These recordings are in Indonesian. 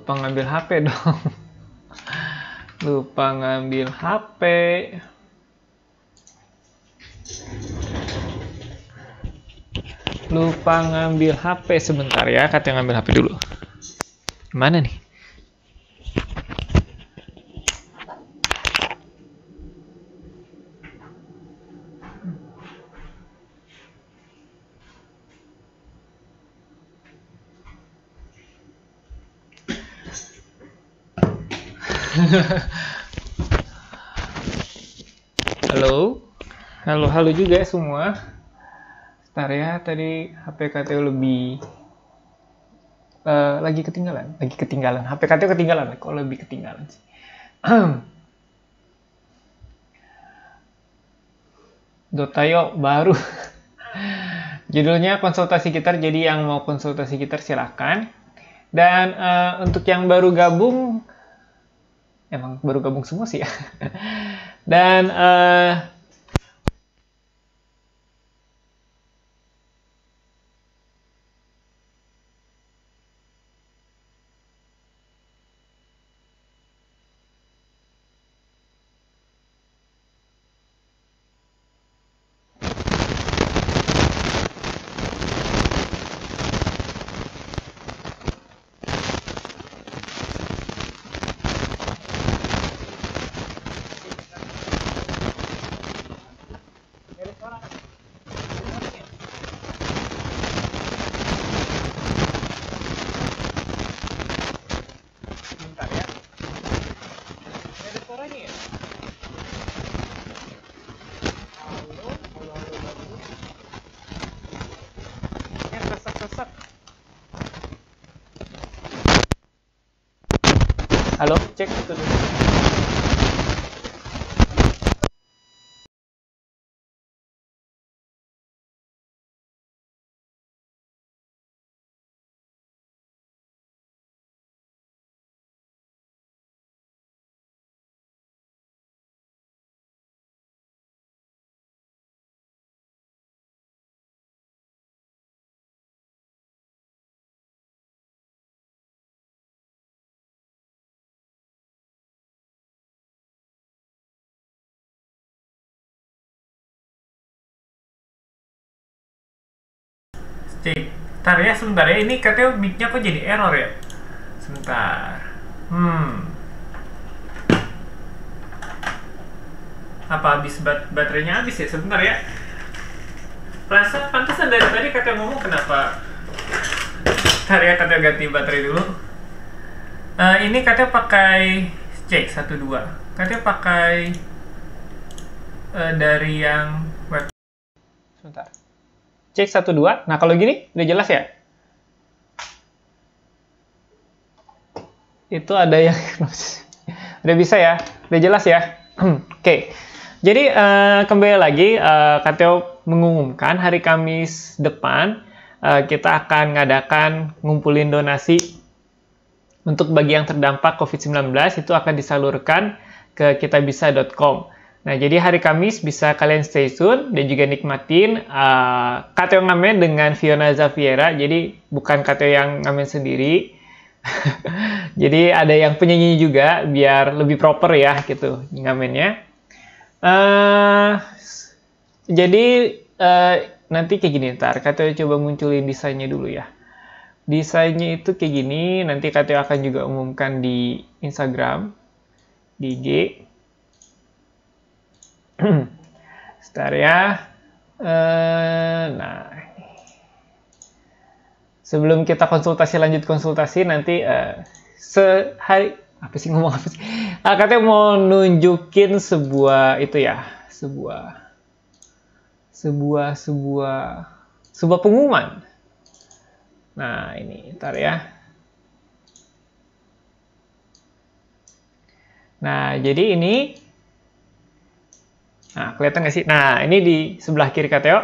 Lupa ngambil HP dong. Lupa ngambil HP. Lupa ngambil HP sebentar ya, Kateo ngambil HP dulu. Mana nih? Halo juga ya semua. Ntar ya, tadi HP Kateo lebih lagi ketinggalan. HP Kateo ketinggalan, kok lebih ketinggalan sih? Dotayo baru. Judulnya konsultasi gitar, jadi yang mau konsultasi gitar silahkan. Dan untuk yang baru gabung, emang baru gabung semua sih ya. Dan halo, cek itu dulu. Cek, ntar ya sebentar ya, ini katanya mic-nya kok jadi error ya? Sebentar. Apa habis baterainya habis ya? Sebentar ya. Perasaan pantesan dari tadi katanya ngomong kenapa? Ntar ya, katanya ganti baterai dulu. Ini katanya pakai cek 1-2. Katanya pakai dari yang web. Sebentar. Cek 1-2. Nah, kalau gini udah jelas ya? Itu ada yang udah bisa ya? Udah jelas ya? Oke. Jadi kembali lagi, Kateo mengumumkan hari Kamis depan kita akan ngadakan ngumpulin donasi untuk bagi yang terdampak COVID-19, itu akan disalurkan ke kitabisa.com. Nah, jadi hari Kamis bisa kalian stay tune dan juga nikmatin Kateo ngamen dengan Fiona Zaviera. Jadi bukan Kateo yang ngamen sendiri. Jadi ada yang penyanyi juga biar lebih proper ya gitu ngamennya. Jadi nanti kayak gini, ntar Kateo coba munculin desainnya dulu ya. Desainnya itu kayak gini, nanti Kateo akan juga umumkan di Instagram, di IG. Sebentar ya. Nah, sebelum kita lanjut konsultasi nanti sehari apa sih ngomong apa sih? Katanya mau nunjukin sebuah itu ya, sebuah pengumuman. Nah, ini ntar ya. Nah, jadi ini. Nah, kelihatan nggak sih? Nah, ini di sebelah kiri Kateo.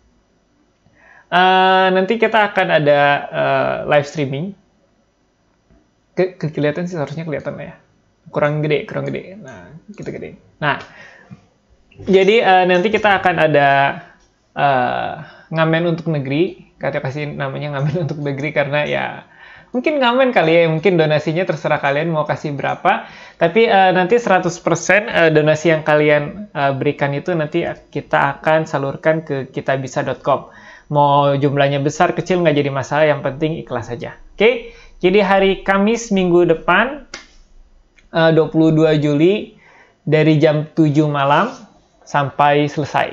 Nanti kita akan ada live streaming. Kelihatan sih, harusnya kelihatan lah ya. Kurang gede. Nah, kita gede. Nah, jadi nanti kita akan ada ngamen untuk negeri. Kateo kasih namanya ngamen untuk negeri karena ya Mungkin ngamen kali ya, mungkin donasinya terserah kalian mau kasih berapa. Tapi nanti 100% donasi yang kalian berikan itu nanti kita akan salurkan ke kitabisa.com. Mau jumlahnya besar, kecil, nggak jadi masalah, yang penting ikhlas saja. Oke, jadi hari Kamis minggu depan, 22 Juli, dari jam 7 malam sampai selesai.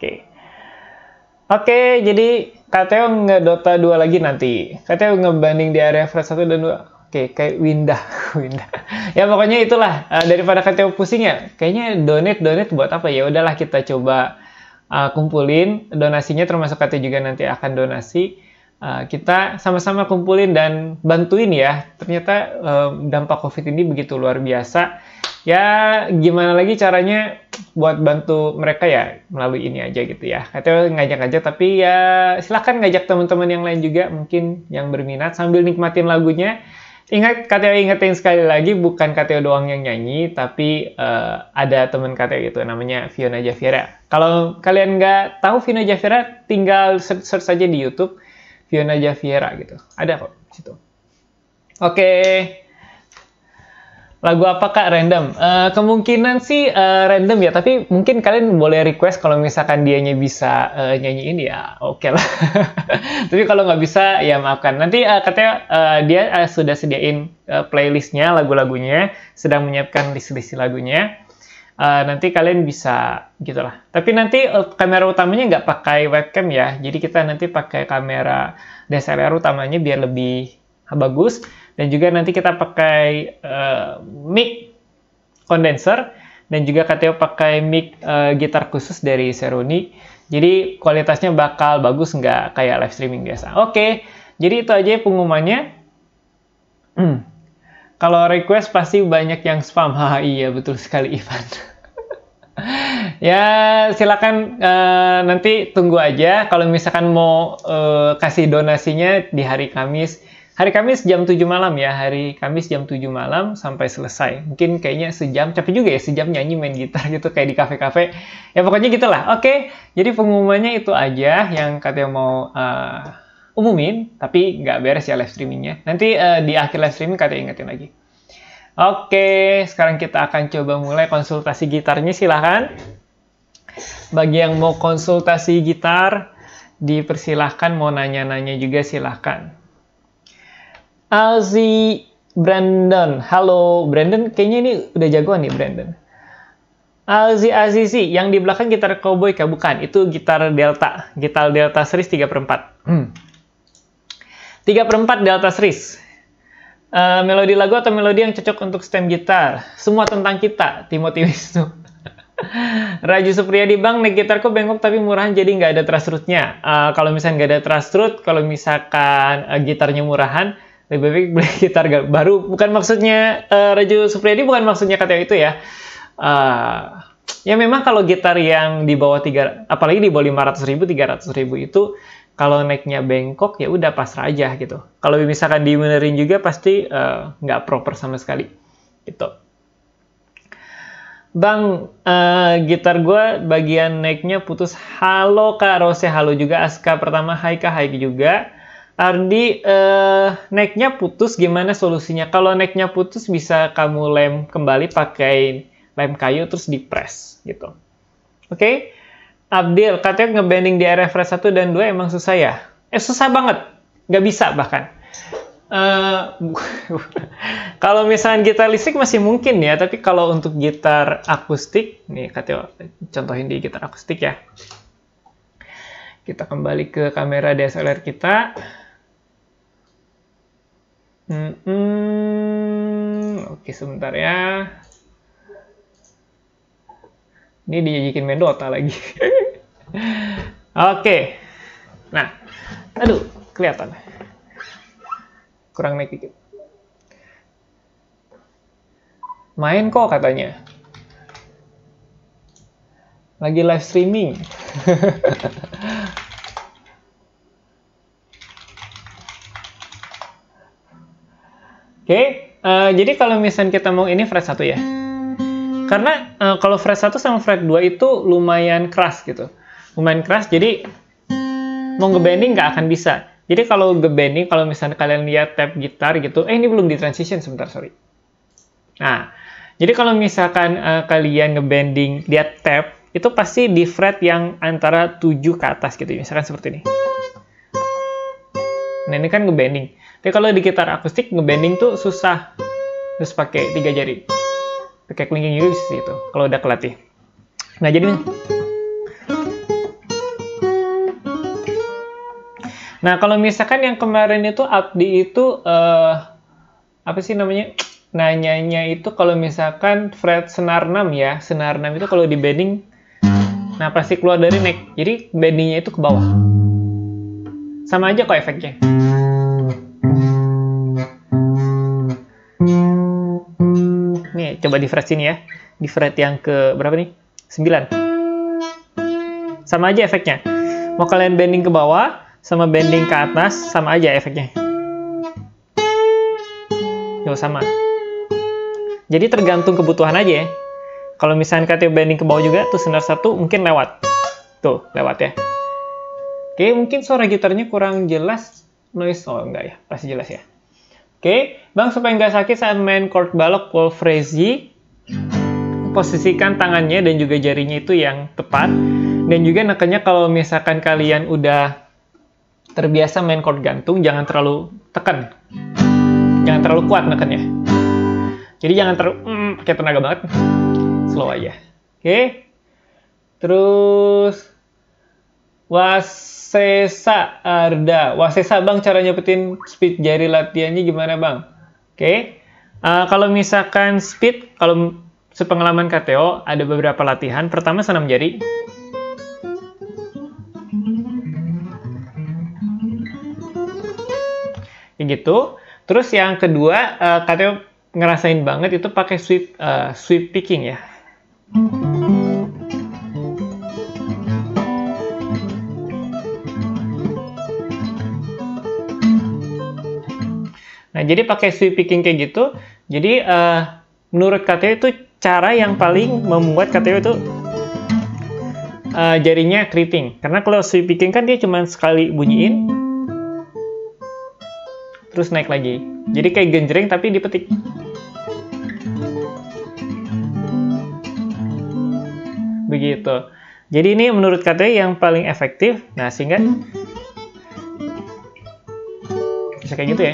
Oke, jadi Kateo nge-Dota 2 lagi nanti. Kateo ngebanding di area Fresh 1 dan 2. Oke, kayak Windah. Ya pokoknya itulah, daripada Kateo pusing ya, kayaknya donate buat apa ya? Udahlah kita coba kumpulin donasinya, termasuk Kateo juga nanti akan donasi. Kita sama-sama kumpulin dan bantuin ya. Ternyata dampak COVID ini begitu luar biasa. Ya gimana lagi caranya buat bantu mereka ya, melalui ini aja gitu ya. Kateo ngajak aja, tapi ya silahkan ngajak teman-teman yang lain juga mungkin yang berminat sambil nikmatin lagunya. Ingat, Kateo ingetin sekali lagi, bukan Kateo doang yang nyanyi, tapi ada teman Kateo gitu, namanya Fiona Javiera. Kalau kalian nggak tahu Fiona Javiera, tinggal search saja di YouTube Fiona Javiera gitu. Ada kok di situ. Oke. Lagu apa Kak? Random. Kemungkinan sih random ya, tapi mungkin kalian boleh request kalau misalkan dianya bisa nyanyiin ya oke lah. Tapi kalau nggak bisa ya maafkan. Nanti katanya dia sudah sediain playlistnya, lagu-lagunya, sedang menyiapkan list-list lagunya. Nanti kalian bisa gitulah. Tapi nanti kamera utamanya nggak pakai webcam ya, jadi kita nanti pakai kamera DSLR utamanya biar lebih bagus. Dan juga nanti kita pakai mic condenser, dan juga Kateo pakai mic gitar khusus dari Seruni. Jadi kualitasnya bakal bagus, nggak kayak live streaming biasa. Oke, jadi itu aja pengumumannya. Kalau request pasti banyak yang spam. Haha, iya betul sekali Ivan. Ya silakan nanti tunggu aja. Kalau misalkan mau kasih donasinya di hari Kamis. Hari Kamis jam 7 malam ya, hari Kamis jam 7 malam sampai selesai. Mungkin kayaknya sejam, capek juga ya sejam nyanyi main gitar gitu kayak di kafe-kafe. Ya pokoknya gitulah. Oke, jadi pengumumannya itu aja yang Kateo mau umumin, tapi nggak beres ya live streamingnya. Nanti di akhir live streaming Kateo ingetin lagi. Oke, sekarang kita akan coba mulai konsultasi gitarnya, silahkan. Bagi yang mau konsultasi gitar, dipersilahkan, mau nanya-nanya juga silahkan. Alzi Brandon, halo Brandon, kayaknya ini udah jagoan nih Brandon. Alzi Azizi, yang di belakang gitar cowboy kah? Bukan, itu gitar Delta series 3/4. 3/4 Delta series. Melodi lagu atau melodi yang cocok untuk stem gitar? Semua tentang kita, Timothy Wisnu. Raju Supriyadi, Bang, naik gitarku bengkok tapi murahan jadi nggak ada truss root-nya. Kalau misalnya nggak ada truss root, kalau misalkan gitarnya murahan, lebih baik beli gitar baru. Bukan maksudnya Raju Supriyadi, bukan maksudnya Kateo itu ya. Ya memang kalau gitar yang di bawah 3, apalagi di bawah 500.000, 300.000 itu kalau naiknya bengkok ya udah pasrah aja gitu. Kalau misalkan dibenerin juga pasti nggak proper sama sekali gitu. Bang, gitar gue bagian naiknya putus. Halo Kak Rose, halo juga Aska pertama, hai Kak, hai juga. Ardi, necknya putus, gimana solusinya? Kalau necknya putus bisa kamu lem kembali pakai lem kayu terus dipres gitu. Oke? Abdil, katanya ngebanding di area Fresh 1 dan 2 emang susah ya? Susah banget. Nggak bisa bahkan. Kalau misalnya gitar listrik masih mungkin ya, tapi kalau untuk gitar akustik, nih katanya contohin di gitar akustik ya. Kita kembali ke kamera DSLR kita. Oke, sebentar ya. Ini dijajikin main Dota lagi. Oke. Nah, aduh, kelihatan. Kurang naik dikit. Main kok katanya. Lagi live streaming. Oke, jadi kalau misalnya kita mau ini fret 1 ya. Karena kalau fret 1 sama fret 2 itu lumayan keras gitu. Lumayan keras, jadi mau ngebanding nggak akan bisa. Jadi kalau nge-bending, kalau misalnya kalian lihat tab gitar gitu, ini belum di transition, sebentar, sorry. Nah, jadi kalau misalkan kalian nge-bending lihat tab, itu pasti di fret yang antara 7 ke atas gitu, misalkan seperti ini. Nah, ini kan nge-bending. Tapi kalau di gitar akustik, nge-bending tuh susah. Terus pakai 3 jari. Pakai clinking juga bisa itu, kalau udah kelatih. Nah, jadi nah, kalau misalkan yang kemarin itu Abdi itu apa sih namanya? Nanyanya itu kalau misalkan fret senar 6 ya, senar 6 itu kalau di bending nah pasti keluar dari neck. Jadi bendingnya itu ke bawah. Sama aja kok efeknya. Nih, coba di fret sini ya. Di fret yang ke berapa nih? 9. Sama aja efeknya. Mau kalian bending ke bawah sama bending ke atas, sama aja efeknya. Yo, sama. Jadi tergantung kebutuhan aja ya. Kalau misalnya katanya bending ke bawah juga, tuh senar 1 mungkin lewat. Tuh, lewat ya. Oke, mungkin suara gitarnya kurang jelas. Noise, oh enggak ya, pasti jelas ya. Oke, Bang, supaya nggak sakit saat main chord balok full phrasing, posisikan tangannya dan juga jarinya itu yang tepat. Dan juga nekennya kalau misalkan kalian udah terbiasa main chord gantung, jangan terlalu tekan. Jangan terlalu kuat nekennya. Jadi jangan terlalu pakai tenaga banget. Slow aja. Oke. Terus Wasesa Arda. Wasesa, Bang, cara nyepetin speed jari latihannya gimana, Bang? Oke. Kalau misalkan speed, kalau sepengalaman KTO, ada beberapa latihan. Pertama, senam jari. Kayak gitu. Terus yang kedua, KTO ngerasain banget itu pakai sweep picking ya. Nah, jadi pakai sweep picking kayak gitu, jadi menurut KTO itu cara yang paling membuat KTO itu jarinya keriting. Karena kalau sweep picking kan dia cuma sekali bunyiin, terus naik lagi. Jadi kayak genjreng tapi dipetik. Begitu. Jadi ini menurut KTO yang paling efektif. Nah, sehingga bisa kayak gitu ya.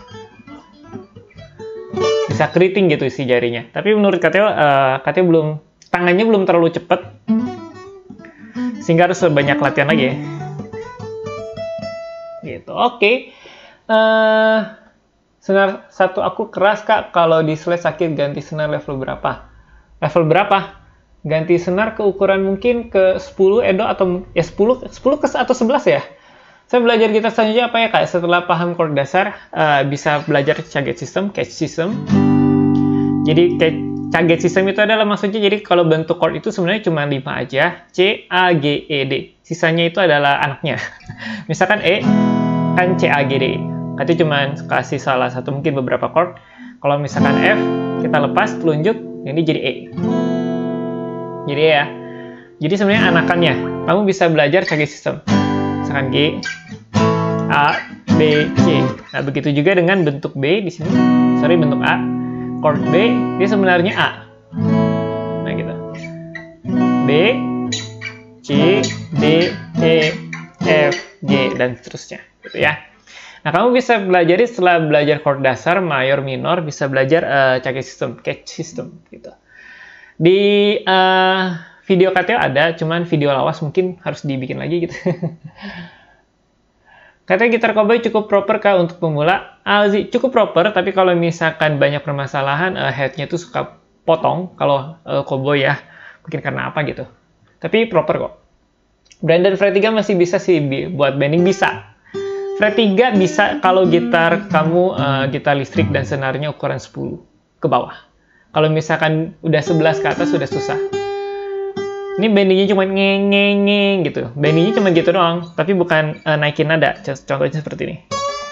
Bisa keriting gitu si jarinya. Tapi menurut KTO, KTO belum, tangannya belum terlalu cepat. Sehingga harus banyak latihan lagi ya. Gitu. Oke. Senar 1 aku keras, Kak. Kalau di slide sakit, ganti senar level berapa? Level berapa? Ganti senar ke ukuran mungkin ke 10 edo atau ya 10 ke atau 11 ya. Saya belajar gitar selanjutnya apa ya, Kak? Setelah paham chord dasar, bisa belajar target system, catch system. Jadi target system itu adalah maksudnya, jadi kalau bentuk chord itu sebenarnya cuma 5 aja, C, A, G, E, D. Sisanya itu adalah anaknya. Misalkan E, kan C, A, G, D. Katanya cuma kasih salah satu, mungkin beberapa chord. Kalau misalkan F, kita lepas, telunjuk, ini jadi E. Jadi ya. Jadi sebenarnya anakannya. Kamu bisa belajar target system. Misalkan G, A, B, C. Nah, begitu juga dengan bentuk B di sini. Sorry, bentuk A. Chord B, dia sebenarnya A. Nah, gitu. B, C, D, E, F, G, dan seterusnya. Gitu ya. Nah, kamu bisa belajar setelah belajar chord dasar, mayor, minor, bisa belajar target system, catch system. Gitu. Di video KTO ada, cuman video lawas mungkin harus dibikin lagi gitu. Katanya gitar cowboy cukup proper, Kak, untuk pemula? Alzi, cukup proper, tapi kalau misalkan banyak permasalahan, headnya tuh suka potong, kalau cowboy ya, mungkin karena apa gitu. Tapi proper kok. Brandon fret 3 masih bisa sih, buat bending bisa. Fret 3 bisa kalau gitar kamu, gitar listrik dan senarnya ukuran 10 ke bawah. Kalau misalkan udah 11 ke atas, sudah susah. Ini bendingnya cuma ngeng gitu. Bendingnya cuma gitu doang, tapi bukan naikin nada. Contohnya seperti ini.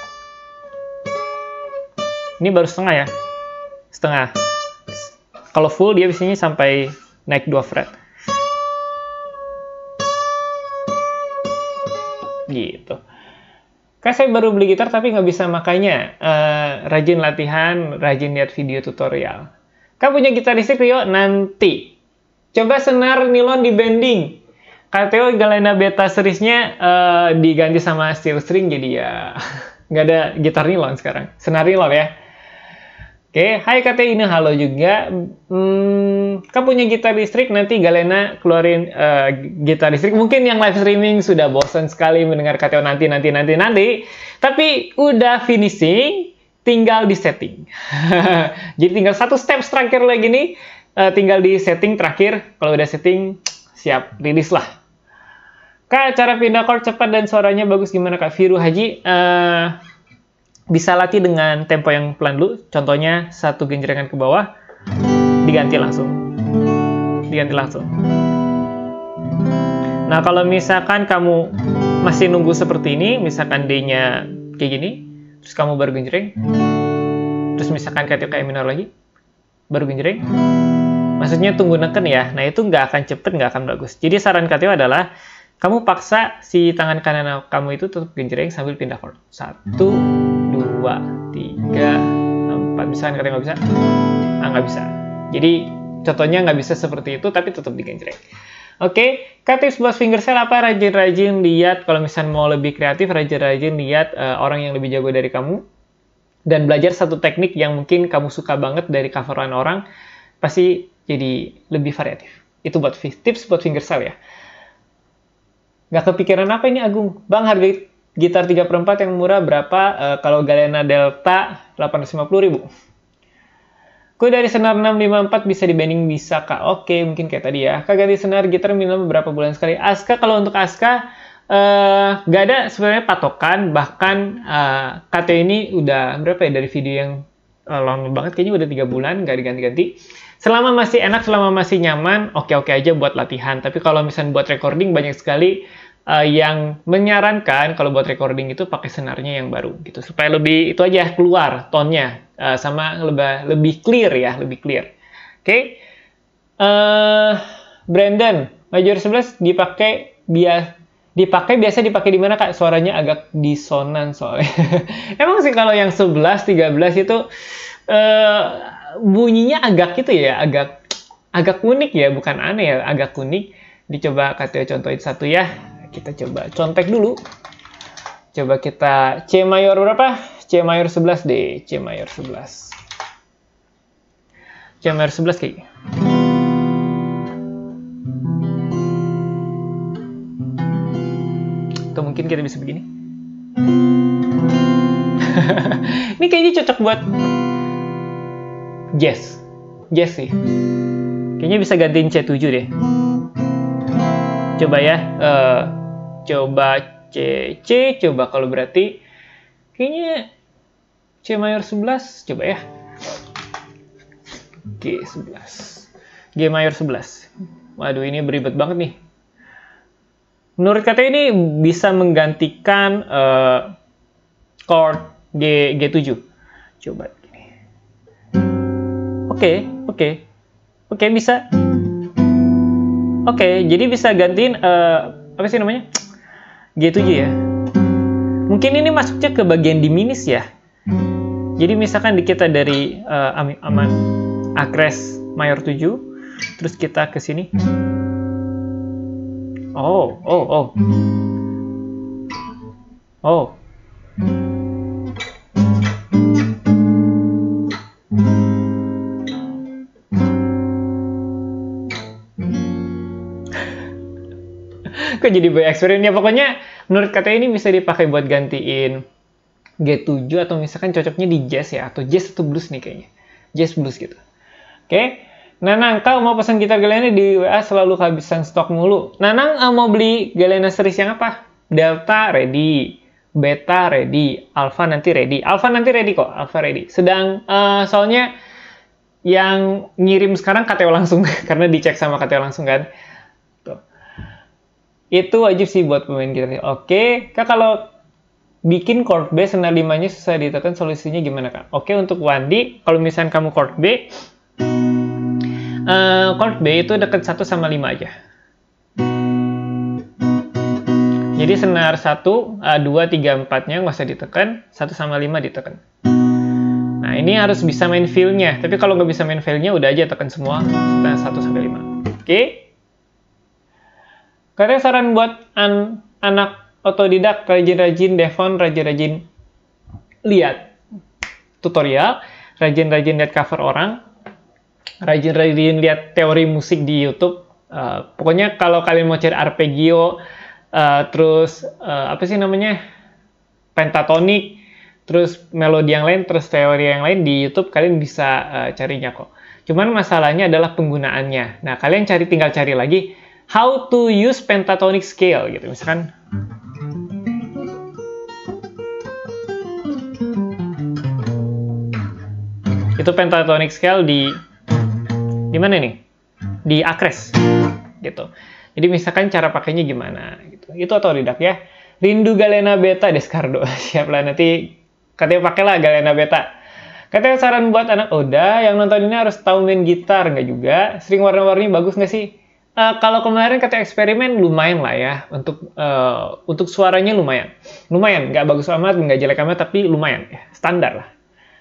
Ini baru setengah ya. Setengah. Kalau full dia biasanya sampai naik 2 fret. Gitu. Kak, saya baru beli gitar tapi nggak bisa makanya. Rajin latihan, rajin lihat video tutorial. Kak, punya gitar listrik Rio? Nanti. Coba senar nilon di bending. KTO Galena Beta seriesnya diganti sama steel string, jadi ya nggak ada gitar nilon sekarang. Senar nilon ya. Oke, hai KTO ini halo juga. Kak punya gitar listrik, nanti Galena keluarin gitar listrik. Mungkin yang live streaming sudah bosan sekali mendengar KTO nanti. Tapi udah finishing, tinggal di setting. Jadi tinggal satu step terakhir lagi nih, tinggal di setting terakhir. Kalau udah setting, siap rilis lah. Kak, cara pindah chord cepat dan suaranya bagus gimana Kak? Viru Haji, bisa latih dengan tempo yang pelan dulu. Contohnya, satu genjrengan ke bawah, diganti langsung. Nah, kalau misalkan kamu masih nunggu seperti ini, misalkan D-nya kayak gini, terus kamu baru genjreng, terus misalkan kayak minor lagi, baru genjreng, maksudnya tunggu neken ya. Nah, itu nggak akan cepet, nggak akan bagus. Jadi saran KTO adalah, kamu paksa si tangan kanan kamu itu tetap genjreng sambil pindah chord. 1, 2, 3, 4. Misalkan KTO nggak bisa, nggak bisa. Jadi contohnya nggak bisa seperti itu, tapi tetap digenjreng. Oke, tips buat fingerstyle apa? Rajin-rajin lihat, kalau misalnya mau lebih kreatif, rajin-rajin lihat orang yang lebih jago dari kamu, dan belajar satu teknik yang mungkin kamu suka banget dari coveran orang, pasti jadi lebih variatif. Itu buat tips buat fingerstyle ya. Nggak kepikiran apa ini Agung? Bang, harga gitar 3/4 yang murah berapa? Kalau Galena Delta 850.000. Kok dari senar 654 bisa dibanding bisa Kak? Oke, mungkin kayak tadi ya. Kak ganti senar gitar minimal berapa bulan sekali? Aska, kalau untuk Aska nggak ada sebenarnya patokan. Bahkan KTO ini udah berapa ya dari video yang lama banget, kayaknya udah 3 bulan nggak diganti-ganti. Selama masih enak, selama masih nyaman, oke-oke aja buat latihan. Tapi kalau misalnya buat recording, banyak sekali yang menyarankan kalau buat recording itu pakai senarnya yang baru gitu, supaya lebih itu aja keluar tonnya, sama lebih clear ya, lebih clear. Oke. Brandon, major 11 biasa dipakai di mana Kak? Suaranya agak disonan soalnya. Emang sih kalau yang 11, 13 itu bunyinya agak gitu ya, agak unik ya, bukan aneh ya, agak unik. Dicoba KTO contohin satu ya. Kita coba contek dulu. Coba kita C mayor berapa? C mayor 11 deh, C mayor 11. C mayor 11 kayak gini. Atau mungkin kita bisa begini. Ini kayaknya cocok buat jazz sih. Kayaknya bisa gantiin C7 deh. Coba ya, coba C, coba kalau berarti kayaknya C mayor 11, coba ya. G mayor 11. Waduh, ini beribet banget nih. Menurut KTO ini bisa menggantikan chord G7. Coba gini. Oke, bisa. Oke, jadi bisa gantiin apa sih namanya? G7 ya. Mungkin ini masuknya ke bagian diminis ya. Jadi misalkan kita dari aman Acres mayor 7, terus kita ke sini. Oh. Kok jadi banyak experience ya, pokoknya menurut KTO ini bisa dipakai buat gantiin G7 atau misalkan cocoknya di jazz ya, atau jazz atau blues nih kayaknya, jazz blues gitu. Oke. Nanang, kau mau pesan gitar Galena di WA selalu kehabisan stok mulu. Nanang mau beli Galena series yang apa? Delta ready, Beta ready, Alpha nanti ready. Alpha nanti ready kok, Alpha ready. Sedang soalnya yang ngirim sekarang KTO langsung karena dicek sama KTO langsung kan. Itu wajib sih buat pemain gitar. Oke, Kak, kalau bikin chord B senar 5-nya susah ditekan, solusinya gimana Kak? Oke, untuk Wandi, kalau misalnya kamu chord B itu deket 1 sama 5 aja. Jadi senar 1, 2, 3, 4-nya nggak usah ditekan, 1 sama 5 ditekan. Nah, ini harus bisa main feel-nya. Tapi kalau nggak bisa main feel-nya, udah aja tekan semua 1 sampai 5. Oke? Katanya saran buat anak otodidak, rajin-rajin Devon, rajin-rajin lihat tutorial, rajin-rajin lihat cover orang, rajin-rajin lihat teori musik di YouTube. Pokoknya kalau kalian mau cari arpeggio, terus apa sih namanya, pentatonik, terus melodi yang lain, terus teori yang lain di YouTube kalian bisa carinya kok. Cuman masalahnya adalah penggunaannya. Nah, kalian tinggal cari lagi how to use pentatonic scale gitu. Misalkan itu pentatonic scale di mana nih? Di Acres gitu. Jadi misalkan cara pakainya gimana gitu. Itu otodidak ya. Rindu Galena Beta Descardo. Siap lah, nanti katanya pakailah Galena Beta. Katanya saran buat anak Oda yang nonton ini harus tahu main gitar, nggak juga? String warna-warni bagus nggak sih? Kalau kemarin katanya eksperimen lumayan lah ya. Untuk suaranya lumayan. Lumayan, nggak bagus amat, nggak jelek amat, tapi lumayan ya. Standar lah.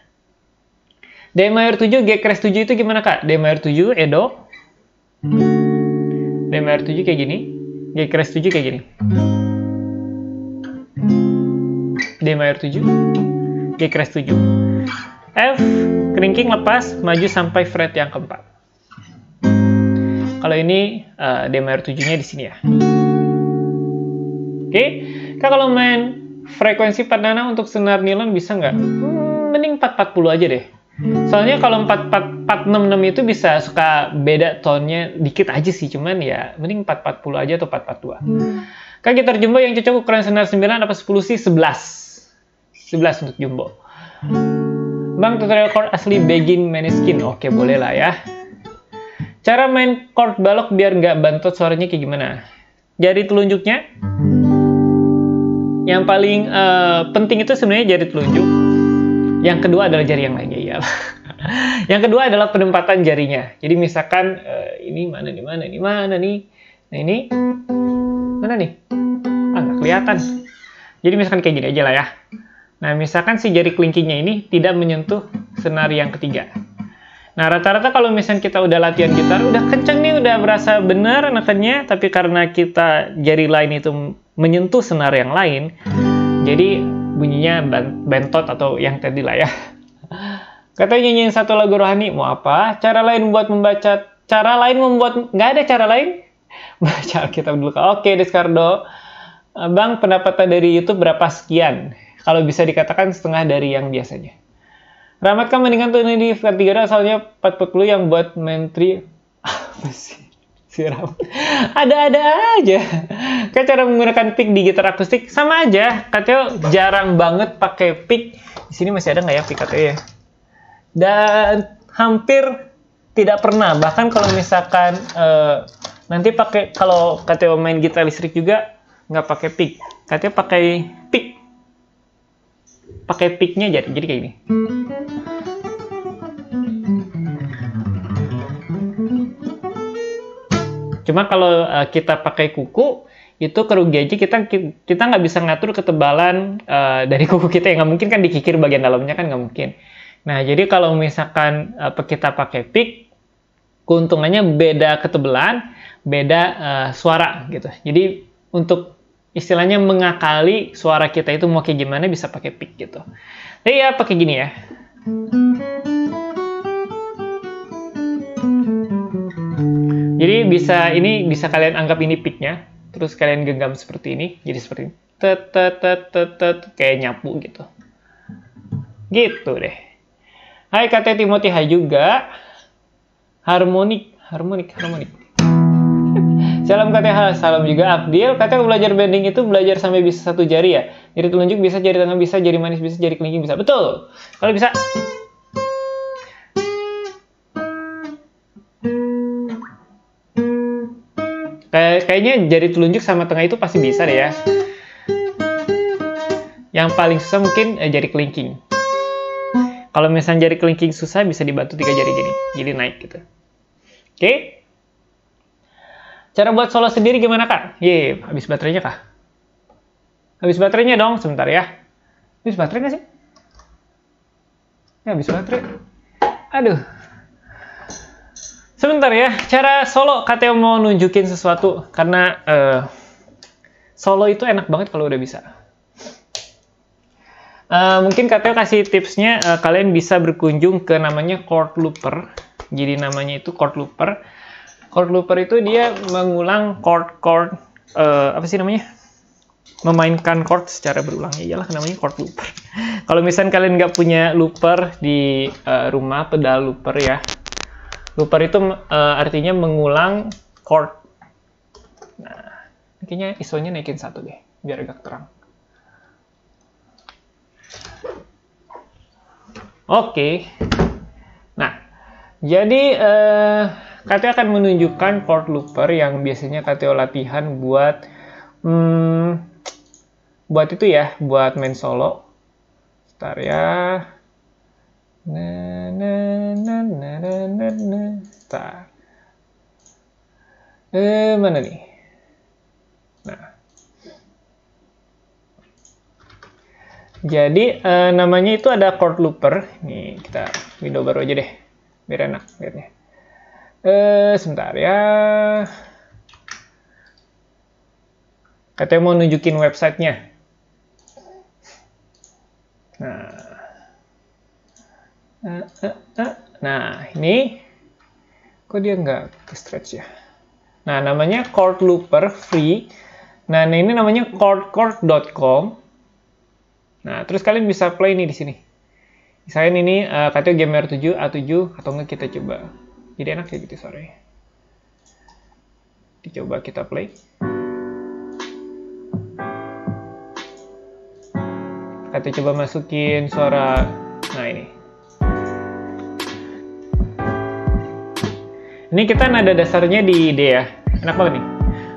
D mayor 7, G crash 7 itu gimana kak? D mayor 7, Edo. D mayor 7 kayak gini. G crash 7 kayak gini. D mayor 7, G crash 7. F, cranking lepas, maju sampai fret yang keempat. Kalau ini D mayor 7-nya di sini ya. Oke, kak kalau main frekuensi perdana untuk senar nilon bisa nggak? Mending 440 aja deh. Soalnya kalau 466 itu bisa suka beda tone-nya dikit aja sih, cuman ya mending 440 aja atau 442. Kak, gitar jumbo yang cocok ukuran senar 9 apa 10 sih? 11 untuk jumbo. Bang, tutorial chord asli Begin Maneskin. Oke, boleh lah ya. Cara main chord balok biar nggak bantot suaranya kayak gimana? Jari telunjuknya. Yang paling penting itu sebenarnya jari telunjuk. Yang kedua adalah jari yang lainnya ya. Yang kedua adalah penempatan jarinya. Jadi misalkan ini mana nih? Nah ini mana nih? Nggak kelihatan. Jadi misalkan kayak gini aja lah ya. Nah misalkan si jari kelingkingnya ini tidak menyentuh senar yang ketiga. Nah rata-rata kalau misalkan kita udah latihan gitar, udah kenceng nih, udah berasa benar nekannya, tapi karena kita jari lain itu menyentuh senar yang lain, jadi bunyinya bentot atau yang tadi lah ya. Katanya nyanyiin satu lagu rohani, mau apa? Cara lain membuat, nggak ada cara lain? Baca Alkitab dulu. Oke, Descardo. Bang, pendapatan dari YouTube berapa sekian? Kalau bisa dikatakan setengah dari yang biasanya. Rahmat kan mendingan tuh ini di Vertigo, soalnya 440 yang buat menteri. Apa sih? Siram. Ada-ada aja. Kayak cara menggunakan pick di gitar akustik sama aja. Katanya jarang banget pakai pick. Di sini masih ada nggak ya pick katanya ya? Dan hampir tidak pernah. Bahkan kalau misalkan nanti pakai, kalau katanya main gitar listrik juga nggak pakai pick. Katanya pakai pick. Pakai picknya jadi kayak gini. Cuma kalau kita pakai kuku, itu kerugian aja, kita nggak bisa ngatur ketebalan dari kuku kita, yang nggak mungkin kan dikikir bagian dalamnya kan nggak mungkin. Nah jadi kalau misalkan kita pakai pick, keuntungannya beda ketebalan, beda suara gitu. Jadi untuk istilahnya mengakali suara kita itu mau kayak gimana bisa pakai pick gitu. Jadi ya pakai gini ya. Jadi bisa kalian anggap ini picknya, terus kalian genggam seperti ini, jadi seperti ini, kayak nyapu gitu. Gitu deh. Hai Kak Timothy, hai juga. Harmonik. Salam Kak, salam juga Abdil. Kak, belajar bending itu belajar sampai bisa satu jari ya? Jari telunjuk bisa, jari tengah bisa, jari manis bisa, jari kelingking bisa. Betul. Kalau bisa. Kayaknya jari telunjuk sama tengah itu pasti bisa deh ya. Yang paling susah mungkin jari kelingking. Kalau misalnya jari kelingking susah, bisa dibantu 3 jari gini. Jadi naik gitu. Oke. Cara buat solo sendiri gimana Kak? Habis baterainya Kak? Habis baterainya dong, sebentar ya. Habis baterai nggak sih? Ya, habis baterai. Aduh. Sebentar ya, cara solo Kateo mau nunjukin sesuatu. Karena solo itu enak banget kalau udah bisa. Mungkin Kateo kasih tipsnya, kalian bisa berkunjung ke namanya chord looper. Jadi namanya itu chord looper. Chord looper itu dia mengulang chord, apa sih namanya? Memainkan chord secara berulang. Ya iyalah namanya chord looper. Kalau misalnya kalian nggak punya looper di rumah, pedal looper ya. Looper itu artinya mengulang chord. Nah, kayaknya ISO-nya naikin 1 deh, biar agak terang. Oke. Nah, jadi Kateo akan menunjukkan chord looper yang biasanya Kateo latihan buat itu ya, buat main solo. Bentar ya. Bentar. Mana nih? Nah. Jadi namanya itu ada chord looper. Nih, kita window baru aja deh. Biar enak lihatnya. Sebentar ya. Katanya mau nunjukin websitenya. Nah, ini kok dia nggak ke stretch ya? Nah, namanya chord looper free. Nah, ini namanya chordchord.com. Nah, terus kalian bisa play nih di sini. Misalnya ini Kateo Gamer 7 A7 atau enggak kita coba. Jadi enak ya gitu, sorry. Dicoba kita play. Kateo coba masukin suara. Nah, ini. Ini kita nada dasarnya di D ya. Enak banget nih.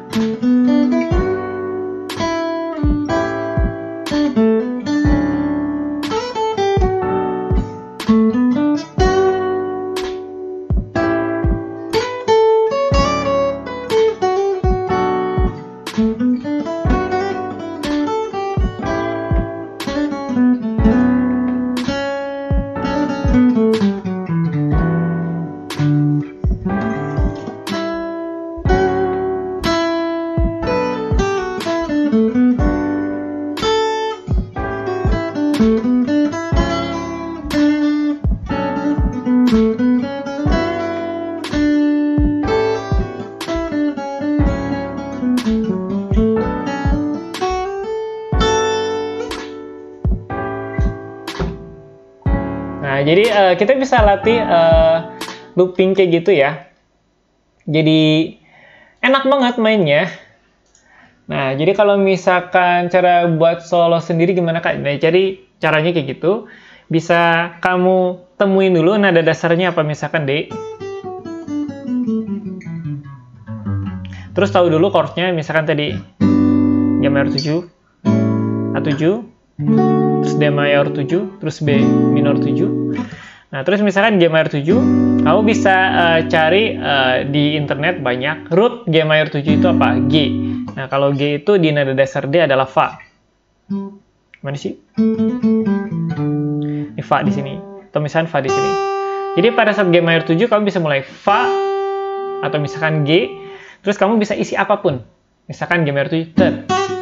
Jadi kita bisa latih looping kayak gitu ya. Jadi enak banget mainnya. Nah, jadi kalau misalkan cara buat solo sendiri gimana Kak? Nah, jadi caranya kayak gitu. Bisa kamu temuin dulu nada dasarnya apa, misalkan D. Terus tahu dulu chordnya, misalkan tadi G mayor 7, A7, terus D mayor 7, terus B minor 7. Nah, terus misalkan G mayor 7, kamu bisa cari di internet banyak. Root G mayor 7 itu apa? G. Nah, kalau G itu di nada dasar D adalah Fa. Mana sih? Ini Fa di sini. Atau misalkan Fa di sini. Jadi pada saat G mayor 7, kamu bisa mulai Fa, atau misalkan G, terus kamu bisa isi apapun. Misalkan G mayor 7, ter.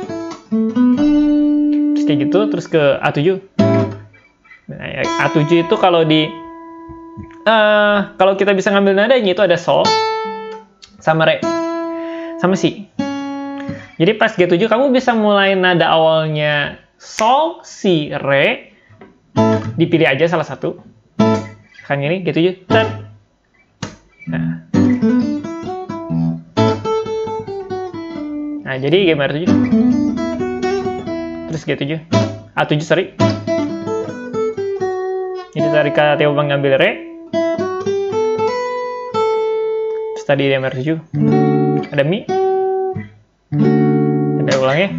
Terus kayak gitu, terus ke A7. Nah, A7 itu kalau kalau kita bisa ngambil nadanya itu ada Sol, sama Re, sama Si. Jadi pas G7 kamu bisa mulai nada awalnya Sol, Si, Re, dipilih aja salah satu. Kan ini G7, ter. Nah, jadi G mayor 7. Terus G7, A7 sorry. Jadi tadi Kateo mengambil Re. Terus tadi D mayor 7. Ada Mi. Ada ulangnya.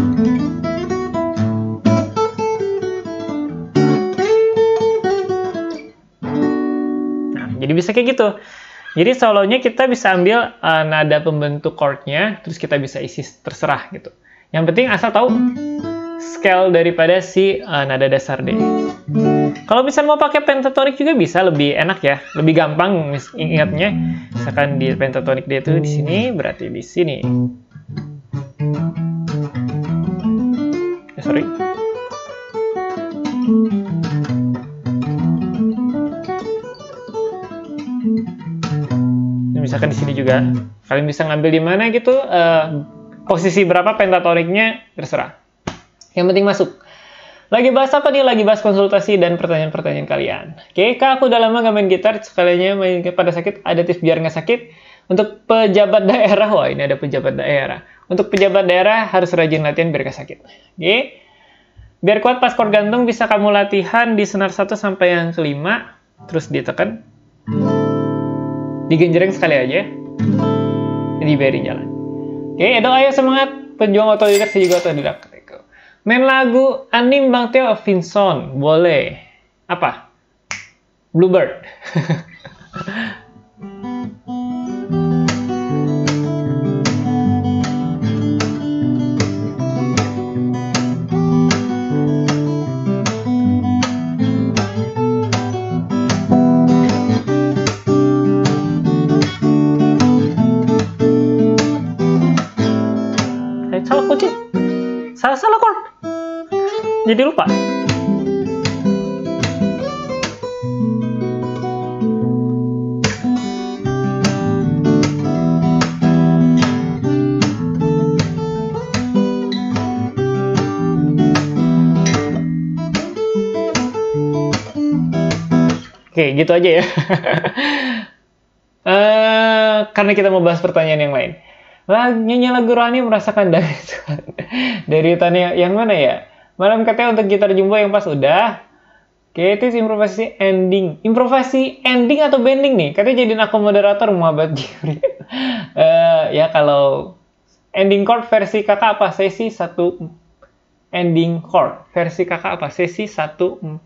Nah, jadi bisa kayak gitu. Jadi solonya kita bisa ambil nada pembentuk chordnya, terus kita bisa isi terserah gitu. Yang penting asal tahu scale daripada si nada dasar D. Kalau misalnya mau pakai pentatonik juga bisa, lebih enak ya, lebih gampang ingatnya. Misalkan di pentatonik D itu di sini, berarti di sini. Sorry. Misalkan di sini juga, kalian bisa ngambil di mana gitu, posisi berapa pentatoniknya terserah. Yang penting masuk. Lagi bahas apa nih? Lagi bahas konsultasi dan pertanyaan-pertanyaan kalian. Oke, Kak, aku udah lama gak main gitar, sekaliannya main pada sakit, ada tips biar nggak sakit? Untuk pejabat daerah, wah ini ada pejabat daerah. Untuk pejabat daerah harus rajin latihan biar nggak sakit. Oke, biar kuat pas chord gantung bisa kamu latihan di senar 1 sampai yang kelima, terus ditekan. Digenjreng sekali aja, dibiarin jalan. Oke, Edo ayo semangat, pejuang otodidak saya juga otodidak. Main lagu Anim Bang Theo Vinson, boleh. Apa? Bluebird. Salah kunci. Salah chord. Jadi lupa. Oke, gitu aja ya. Karena kita mau bahas pertanyaan yang lain. Nyanyi lagu rohani merasakan dari Tania yang mana ya? Malam katanya untuk gitar jumbo yang pas udah. Oke, itu improvisasi ending. Improvisasi ending atau bending nih? Katanya jadiin aku moderator muhabat Jifri. Ya kalau ending chord versi kakak apa? Sesi 1 ending chord. Versi kakak apa? Sesi 1 4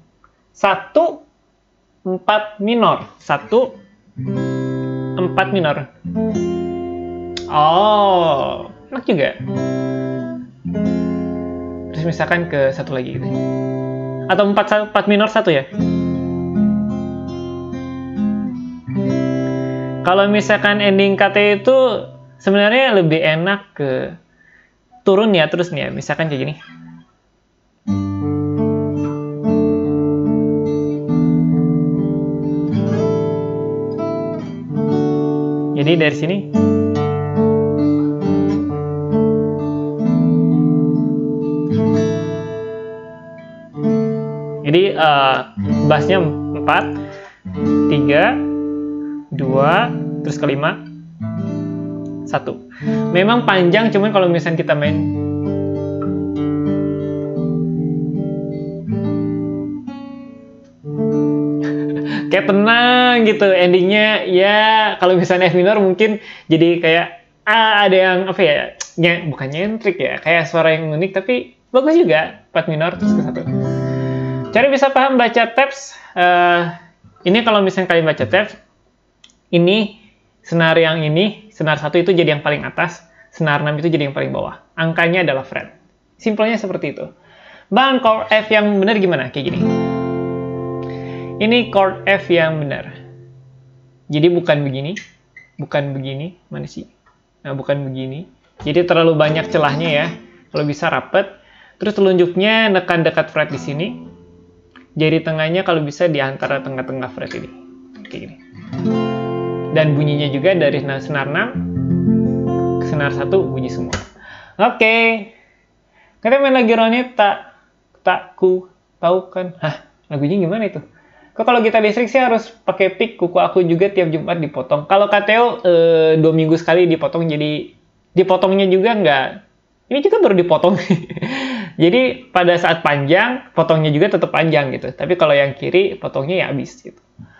minor. 1 4 minor. Oh, enak juga. Terus misalkan ke satu lagi gitu. Atau 4 minor 1 ya. Kalau misalkan ending KT itu sebenarnya lebih enak ke turun ya, terus nih ya. Misalkan kayak gini. Jadi dari sini jadi bassnya 4, 3, 2, terus kelima 1. Memang panjang, cuman kalau misalnya kita main kayak tenang gitu endingnya ya. Kalau misalnya F minor mungkin jadi kayak ada yang apa ya, bukan nyentrik ya, kayak suara yang unik tapi bagus juga. 4 minor terus ke 1. Cari bisa paham baca tabs. Ini kalau misalnya kalian baca tabs, ini senar yang ini, senar 1 itu jadi yang paling atas, senar 6 itu jadi yang paling bawah. Angkanya adalah fret. Simpelnya seperti itu. Bang, chord F yang benar gimana? Kayak gini. Ini chord F yang benar. Jadi bukan begini, mana sih? Nah, bukan begini. Jadi terlalu banyak celahnya ya. Kalau bisa rapet. Terus telunjuknya nekan dekat fret di sini. Jari tengahnya kalau bisa di antara tengah-tengah fret ini. Kayak gini. Dan bunyinya juga dari senar 6 ke senar 1 bunyi semua. Oke. Kita main lagi Roni tak ku tahu kan. Hah, lagunya gimana itu? Kalau kita listrik sih harus pakai pick. Kuku aku juga tiap Jumat dipotong. Kalau Kateo 2 minggu sekali dipotong, jadi dipotongnya juga nggak. Ini juga baru dipotong. Jadi pada saat panjang, potongnya juga tetap panjang gitu. Tapi kalau yang kiri, potongnya ya habis gitu.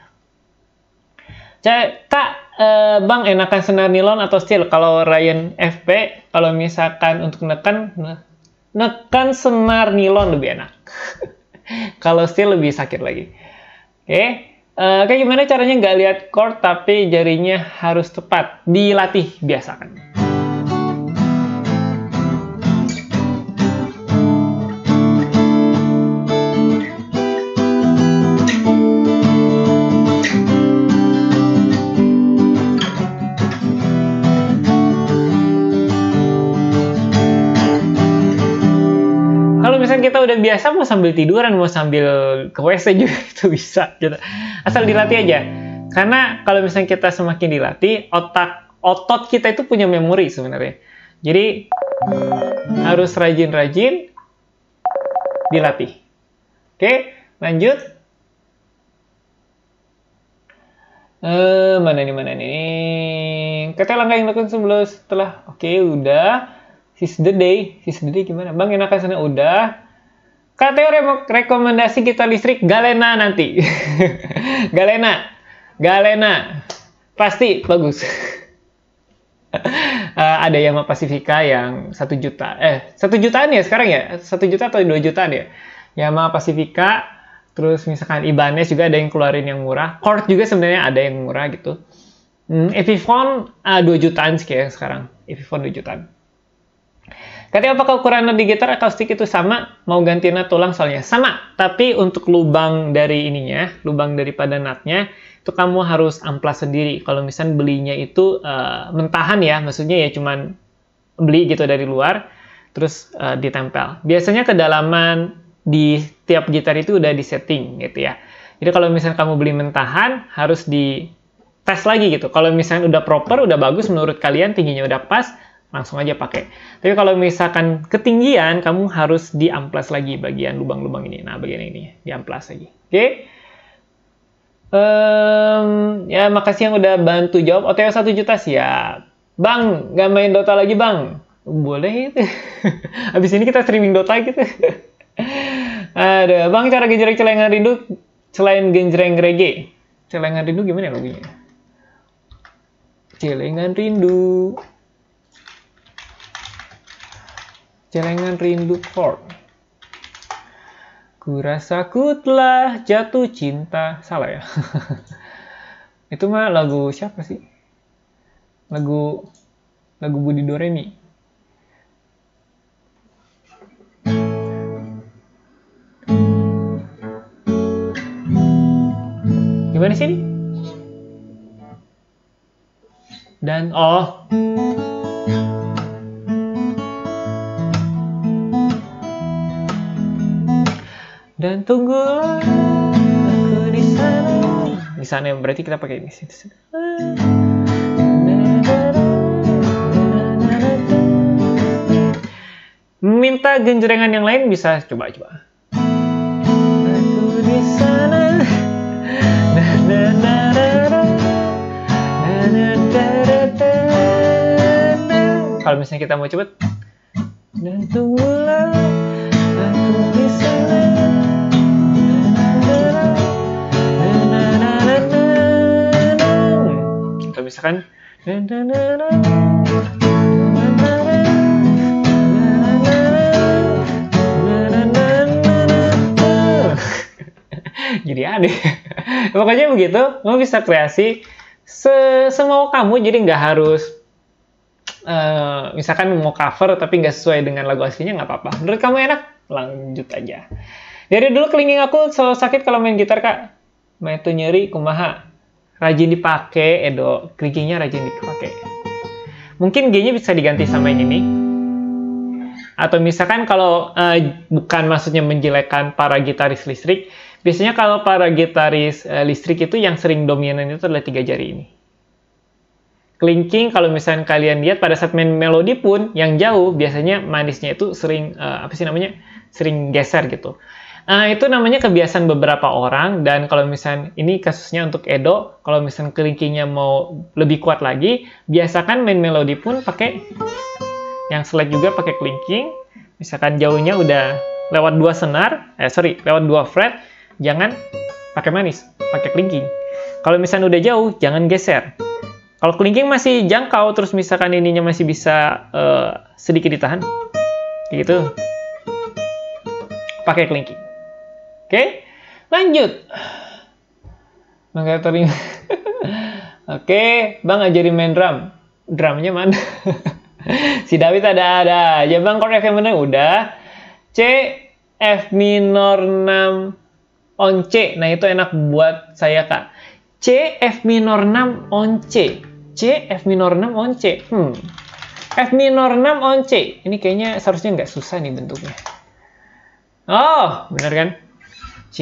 Kak, Bang, enakan senar nilon atau steel? Kalau Ryan FP, kalau misalkan untuk nekan senar nilon lebih enak. Kalau steel lebih sakit lagi. Oke. Kayak gimana caranya nggak lihat chord tapi jarinya harus tepat? Dilatih, biasakan. misalnya kita udah biasa mau sambil tiduran, mau sambil ke WC juga itu bisa gitu. Asal dilatih aja. Karena kalau misalnya kita semakin dilatih, otot kita itu punya memori sebenarnya. Jadi harus rajin-rajin dilatih. Oke, lanjut. Mana nih? Kata langkah yang lakukan sebelum setelah. Oke, udah. Seize the day gimana? Bang enakan sana udah. KTO rekomendasi gitar listrik Galena nanti. Galena. Pasti bagus. Ada Yamaha Pacifica yang 1 juta. 1 jutaan ya sekarang ya? 1 juta atau 2 jutaan ya? Yamaha Pacifica. Terus misalkan Ibanez juga ada yang keluarin yang murah. Chord juga sebenarnya ada yang murah gitu. Epiphone 2 jutaan sih kayak sekarang. Epiphone 2 jutaan. Katanya apakah ukuran nut di gitar akustik itu sama? Mau ganti nut tulang soalnya? Sama, tapi untuk lubang dari ininya, lubang daripada nutnya, itu kamu harus amplas sendiri. Kalau misalnya belinya itu mentahan ya, maksudnya ya cuman beli gitu dari luar, terus ditempel. Biasanya kedalaman di tiap gitar itu udah disetting gitu ya. Jadi kalau misalnya kamu beli mentahan, harus di tes lagi gitu. Kalau misalnya udah proper, udah bagus menurut kalian, tingginya udah pas, langsung aja pakai. Tapi kalau misalkan ketinggian, kamu harus diamplas lagi bagian lubang-lubang ini. Nah, bagian ini diamplas lagi. Oke? Ya, makasih yang udah bantu jawab. OTW 1 juta siap. Bang, nggak main Dota lagi, Bang? Boleh itu. Habis ini kita streaming Dota gitu. Ada, Bang, cara genjreng celengan rindu selain genjreng reggae. Celengan rindu gimana lagunya? Celengan rindu. Celengan rindu chord. Kurasa ku telah jatuh cinta. Salah ya? Itu mah lagu siapa sih? Lagu Budi Doremi. Gimana sih ini? Dan dan tunggulah aku di sana. Di sana berarti kita pakai ini. Minta genjrengan yang lain bisa coba. Aku di sana. Kalau misalnya kita mau cepet. Dan tunggulah aku di sana. Misalkan jadi aneh. Pokoknya begitu, kamu bisa kreasi semau kamu, jadi nggak harus misalkan mau cover tapi nggak sesuai dengan lagu aslinya, nggak apa-apa. Menurut kamu enak, lanjut aja. Dari dulu kelingking aku selalu sakit kalau main gitar, Kak. Main itu nyeri, kumaha. Rajin dipakai, Edo. Kelingkingnya rajin dipakai. Mungkin G-nya bisa diganti sama yang ini. Atau misalkan kalau bukan maksudnya menjelekkan para gitaris listrik, biasanya kalau para gitaris listrik itu yang sering dominan itu adalah 3 jari ini. Kelingking, kalau misalnya kalian lihat pada saat main melodi pun, yang jauh, biasanya manisnya itu sering, sering geser gitu. Itu namanya kebiasaan beberapa orang, dan kalau misalnya ini kasusnya untuk Edo, kalau misalnya kelingkingnya mau lebih kuat lagi, biasakan main melodi pun pakai yang slide juga pakai kelingking. Misalkan jauhnya udah lewat 2 senar, lewat 2 fret, jangan pakai manis, pakai kelingking. Kalau misalnya udah jauh, jangan geser. Kalau kelingking masih jangkau, terus misalkan ininya masih bisa sedikit ditahan, kayak gitu, pakai kelingking. Oke, lanjut. Oke, Bang ajarin main drum. Drumnya mana? Si David ada. Ya Bang, chord F yang benar udah. C, F minor 6 on C. Nah, itu enak buat saya, Kak. C, F minor 6 on C. C, F minor 6 on C. F minor 6 on C. Ini kayaknya seharusnya nggak susah nih bentuknya. Oh, benar kan? C.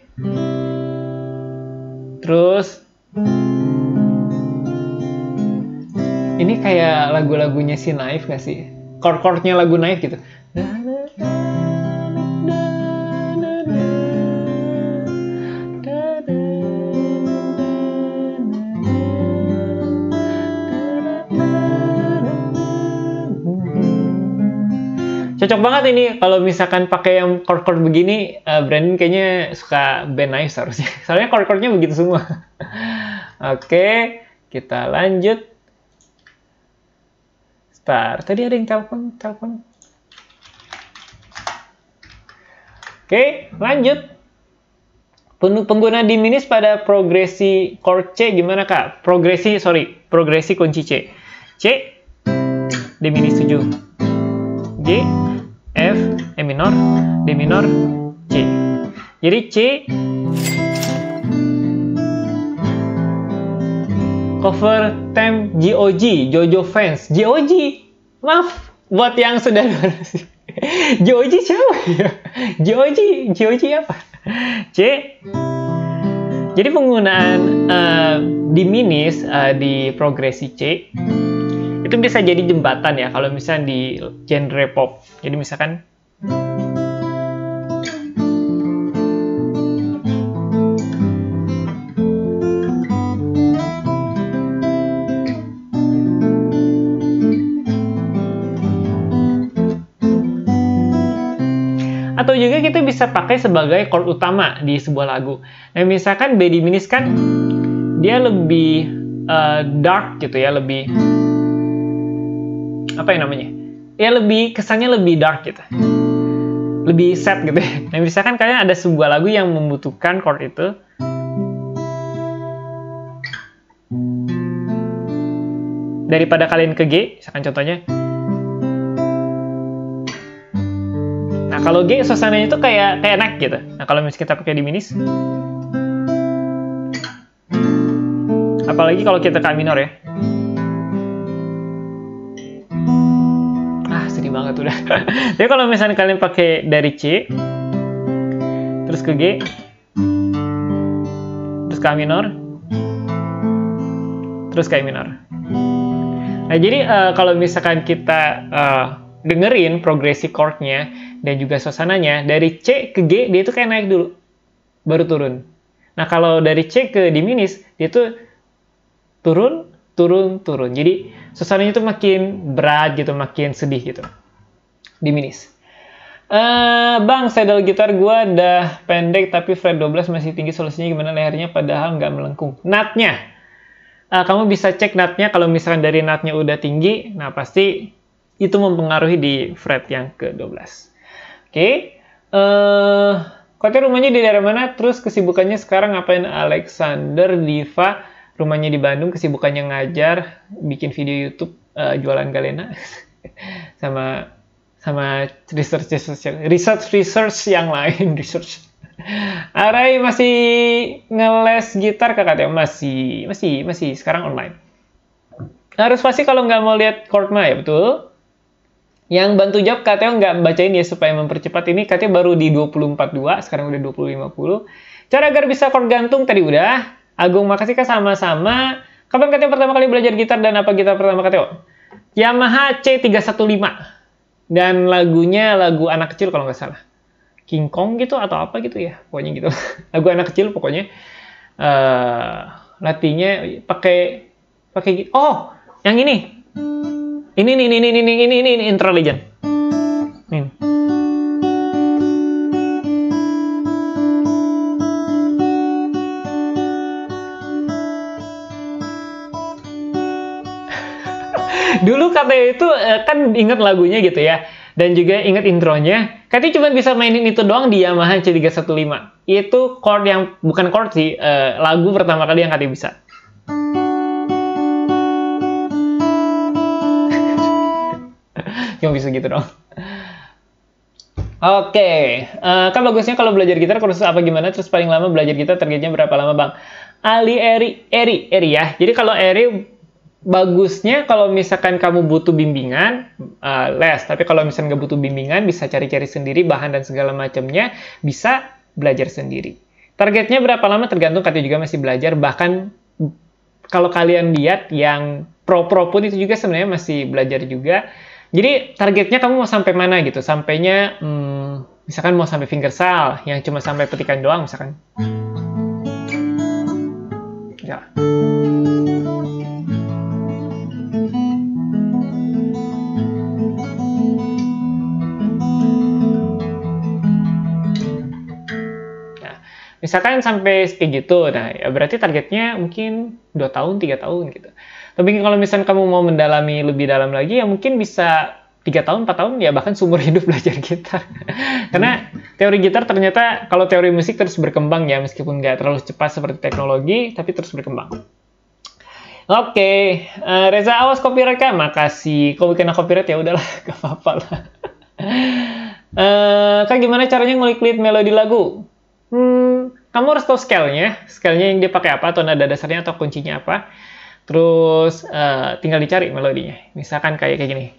Terus ini kayak lagu-lagunya si Naif gak sih? Chord-chordnya lagu Naif gitu. Cocok banget ini kalau misalkan pakai yang chord-chord begini, Brandon kayaknya suka band Naif seharusnya. Soalnya chord-chordnya begitu semua. Oke, kita lanjut. Start. Tadi ada yang telepon. Oke, lanjut. Pengguna diminis pada progresi chord C gimana kak? Progresi kunci C. C, diminis 7. G, F, E minor, D minor, C. Jadi C, cover theme GOG, Jojo Fans. GOG, maaf buat yang sudah GOG siapa ya? GOG apa? C. Jadi penggunaan diminis di progresi C itu bisa jadi jembatan ya kalau misalnya di genre pop. Jadi misalkan atau juga kita bisa pakai sebagai chord utama di sebuah lagu. Nah, misalkan B diminis kan dia lebih dark gitu ya, lebih apa yang namanya? Ya lebih kesannya lebih dark gitu. Lebih sad gitu ya. Nah, misalkan kalian ada sebuah lagu yang membutuhkan chord itu. Daripada kalian ke G, misalkan contohnya. Nah, kalau G suasananya itu kayak naik gitu. Nah, kalau misalnya kita pakai diminis. Apalagi kalau kita ke A minor ya. Sedih banget udah. Jadi kalau misalnya kalian pakai dari C terus ke G terus ke A minor terus ke E minor. Nah, jadi kalau misalkan kita dengerin progresi chordnya dan juga suasananya, dari C ke G dia itu kayak naik dulu baru turun. Nah, kalau dari C ke diminis dia itu turun. Jadi suasananya itu makin berat gitu, makin sedih gitu. Diminis. Bang, saddle gitar gua udah pendek tapi fret 12 masih tinggi, solusinya gimana lehernya padahal nggak melengkung? Nutnya. Kamu bisa cek nutnya, kalau misalkan dari nutnya udah tinggi, nah pasti itu mempengaruhi di fret yang ke-12. Oke. Katanya rumahnya di daerah mana? Terus kesibukannya sekarang ngapain? Alexander Diva. Rumahnya di Bandung, kesibukannya ngajar, bikin video YouTube, jualan galena, sama research yang lain. Arai masih ngeles gitar kakak Teo? Masih sekarang online. Harus pasti kalau nggak mau lihat chord mah ya, betul. Yang bantu jawab Kak Teo nggak bacain ya supaya mempercepat ini. Kak Teo baru di 20.42, sekarang udah 20.50. Cara agar bisa chord gantung tadi udah. Agung, makasih Kak, sama-sama. Kapan Kak Teo pertama kali belajar gitar dan apa gitar pertama Kak Teo? Yamaha C315. Dan lagunya lagu anak kecil kalau nggak salah. King Kong gitu atau apa gitu ya. Pokoknya gitu. Lagu anak kecil pokoknya. Latihnya pakai oh, yang ini. Ini Intro Legend. Ini. Dulu katanya itu kan inget lagunya gitu ya, dan juga inget intronya. Katanya cuma bisa mainin itu doang di Yamaha C315. Itu chord yang bukan chord sih, lagu pertama kali yang katanya bisa. Cuma bisa gitu dong. Oke, kan bagusnya kalau belajar gitar kursus apa gimana? Terus paling lama belajar gitar targetnya berapa lama Bang? Ali Eri ya. Jadi kalau Eri bagusnya kalau misalkan kamu butuh bimbingan, les. Tapi kalau misalkan nggak butuh bimbingan, bisa cari-cari sendiri bahan dan segala macamnya, bisa belajar sendiri. Targetnya berapa lama tergantung, Katio juga masih belajar. Bahkan kalau kalian lihat yang pro-pro pun itu juga sebenarnya masih belajar juga. Jadi targetnya kamu mau sampai mana gitu? Sampainya, misalkan mau sampai fingerstyle, yang cuma sampai petikan doang misalkan. Ya. Misalkan sampai kayak gitu, nah ya berarti targetnya mungkin 2 tahun, 3 tahun gitu. Tapi kalau misalkan kamu mau mendalami lebih dalam lagi, ya mungkin bisa 3 tahun, 4 tahun, ya bahkan seumur hidup belajar gitar. Karena teori gitar ternyata, kalau teori musik terus berkembang ya, meskipun nggak terlalu cepat seperti teknologi, tapi terus berkembang. Oke, Reza, awas copyright kan? Makasih. Kalau kena copyright ya udahlah, gak apa-apa lah. Kak, gimana caranya ngulik melodi lagu? Kamu harus tahu scale-nya yang dia pakai apa, atau nada dasarnya, atau kuncinya apa. Terus tinggal dicari melodinya. Misalkan kayak gini.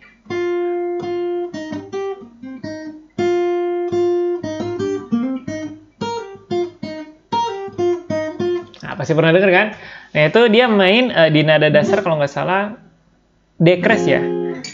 Nah, pasti pernah denger kan? Nah, itu dia main di nada dasar kalau nggak salah D crash ya.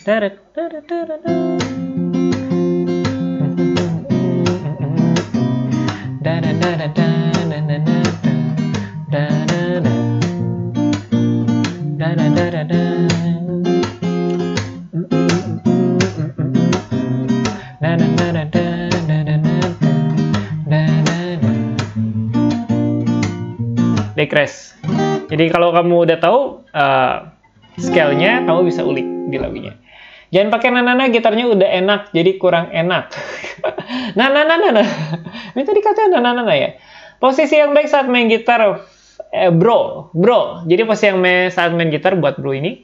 Decrease. Jadi kalau kamu udah tahu scale-nya, kamu bisa ulik di lagunya. Jangan pakai nana, gitarnya udah enak, jadi kurang enak. Nana. Ini tadi katanya nana ya. Posisi yang baik saat main gitar, bro. Jadi posisi yang saat main gitar buat bro ini,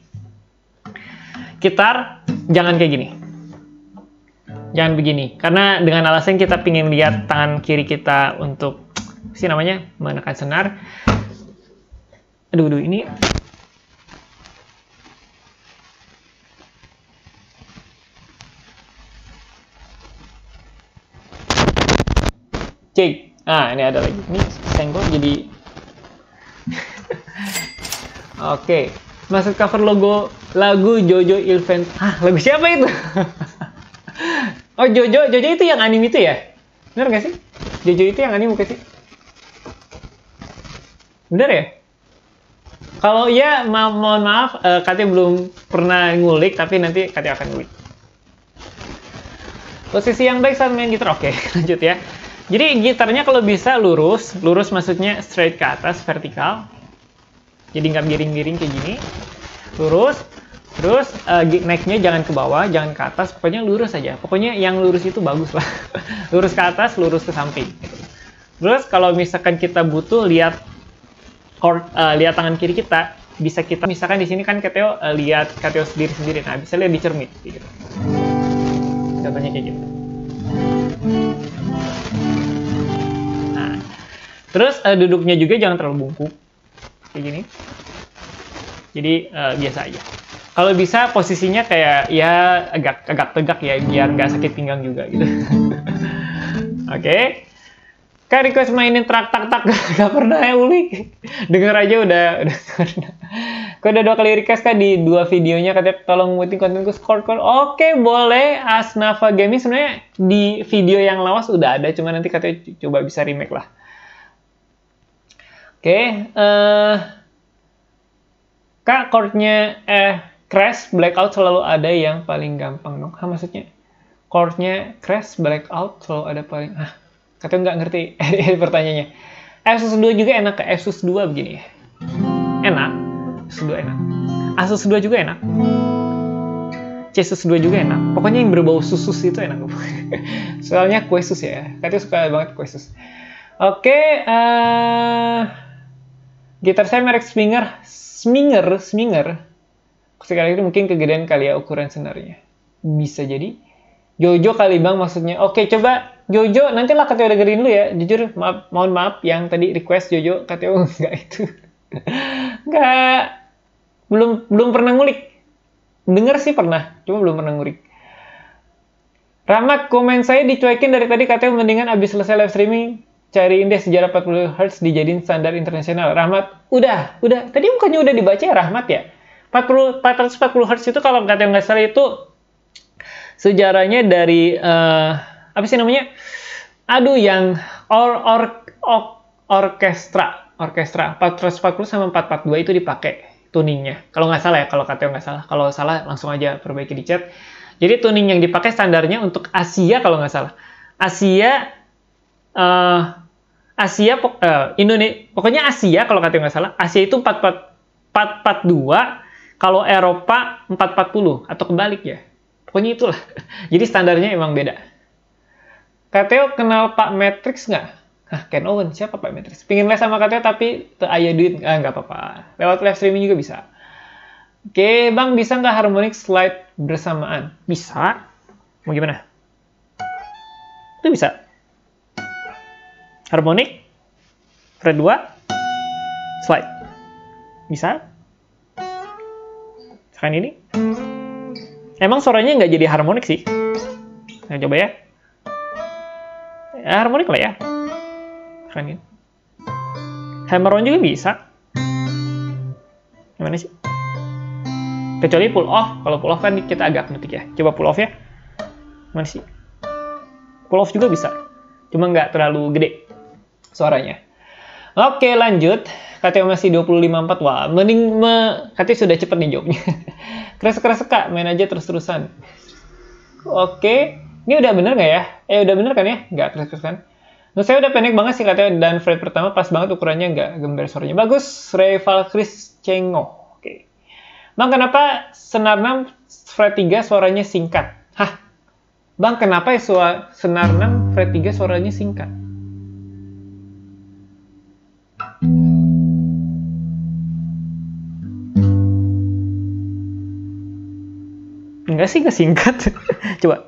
gitar jangan kayak gini. Jangan begini, karena dengan alasan kita pingin lihat tangan kiri kita untuk menekan senar. Aduh, ini cek. Ini ada lagi. Ini senggol jadi. Oke. Masuk cover logo lagu Jojo Ilvent. Lagu siapa itu? Oh, Jojo itu yang anime itu ya? Bener nggak sih? Jojo itu yang anime bukan sih? Bener ya? Kalau iya, mohon maaf, Katya belum pernah ngulik, tapi nanti Katya akan ngulik. Posisi yang baik saat main gitar, oke, lanjut ya. Jadi gitarnya kalau bisa lurus maksudnya straight ke atas, vertikal. Jadi nggak miring-miring kayak gini. Lurus, terus neck-nya jangan ke bawah, jangan ke atas, pokoknya lurus aja. Pokoknya yang lurus itu bagus lah. Lurus ke atas, lurus ke samping. Terus kalau misalkan kita butuh lihat tangan kiri kita, bisa kita misalkan di sini kan Kateo lihat Kateo sendiri. Nah, bisa lihat di cermin gitu. Contohnya kayak gitu. Nah, terus duduknya juga jangan terlalu bungkuk kayak gini. Jadi biasa aja. Kalau bisa posisinya kayak ya agak tegak ya, biar nggak sakit pinggang juga gitu. Oke. Kak request mainin tak gak pernah ya ulik. Denger aja udah pernah. Kau udah 2 kali request Kak di 2 videonya, katanya tolong mutin kontenku score. Oke, boleh. Asnafa Gaming sebenarnya di video yang lawas udah ada, cuma nanti katanya coba bisa remake lah. Oke, Kak chordnya crash blackout selalu ada yang paling gampang dong. Maksudnya chordnya crash blackout selalu ada paling Katanya nggak ngerti pertanyaannya. Asus 2 juga enak, ke Asus 2 begini ya. Enak. Asus 2 enak. Asus 2 juga enak. Asus 2 juga enak. Pokoknya yang berbau susus itu enak. Soalnya kue sus ya. Katanya suka banget kue sus. Oke. Gitar saya merek Sminger. Sekali itu mungkin kegedean kali ya ukuran senarnya. Bisa jadi. Jojo kali bang maksudnya. Oke, coba Jojo, nantilah Kateo dengerin dulu ya. Jujur, mohon maaf yang tadi request Jojo, Kateo enggak itu. Enggak. Belum pernah ngulik. Denger sih pernah, cuma belum pernah ngulik. Rahmat, komen saya dicuekin dari tadi, katanya mendingan abis selesai live streaming cari indeks sejarah 40 Hz dijadiin standar internasional. Rahmat, udah. Tadi bukannya udah dibaca ya Rahmat ya? 440 Hz itu kalau katanya nggak salah itu sejarahnya dari apa sih namanya? Aduh, yang orkestra 440 sama 442 itu dipakai tuningnya. Kalau nggak salah ya, kalau katanya nggak salah. Kalau salah langsung aja perbaiki di chat. Jadi tuning yang dipakai standarnya untuk Asia kalau nggak salah. Indonesia, pokoknya Asia kalau katanya nggak salah. Asia itu 442, kalau Eropa 440 atau kebalik ya. Pokoknya itulah. Jadi standarnya emang beda. Kateo kenal Pak Matrix nggak? Ken Owen, siapa Pak Matrix? Pingin les sama Kateo tapi aya duit, nggak apa-apa. Lewat live streaming juga bisa. Oke, Bang, bisa nggak harmonic slide bersamaan? Bisa. Mau gimana? Itu bisa. Harmonic, fret 2, slide. Bisa. Sekarang ini. Emang suaranya nggak jadi harmonik sih. Nah, coba ya. Ya, harmonik lah ya. Sekarang ini. Hammer-on juga bisa. Gimana sih? Kecuali pull off. Kalau pull off kan kita agak ngetik ya. Coba pull off ya. Mana sih? Pull off juga bisa. Cuma nggak terlalu gede suaranya. Oke, lanjut. Katanya masih 25.4. Wah, mending katanya sudah cepet nih jawabnya. Keras-keras Kak, main aja terus-terusan. Oke. Ini udah bener nggak ya? Udah bener kan ya? Nggak keras-keras kan? Menurut saya udah pendek banget sih katanya. Dan fret pertama pas banget ukurannya, nggak gembar suaranya. Bagus. Rival Chris Cengo. Bang, kenapa senar 6 fret 3 suaranya singkat? Hah? Bang, kenapa ya senar 6 fret 3 suaranya singkat? Enggak sih, nggak singkat. Coba.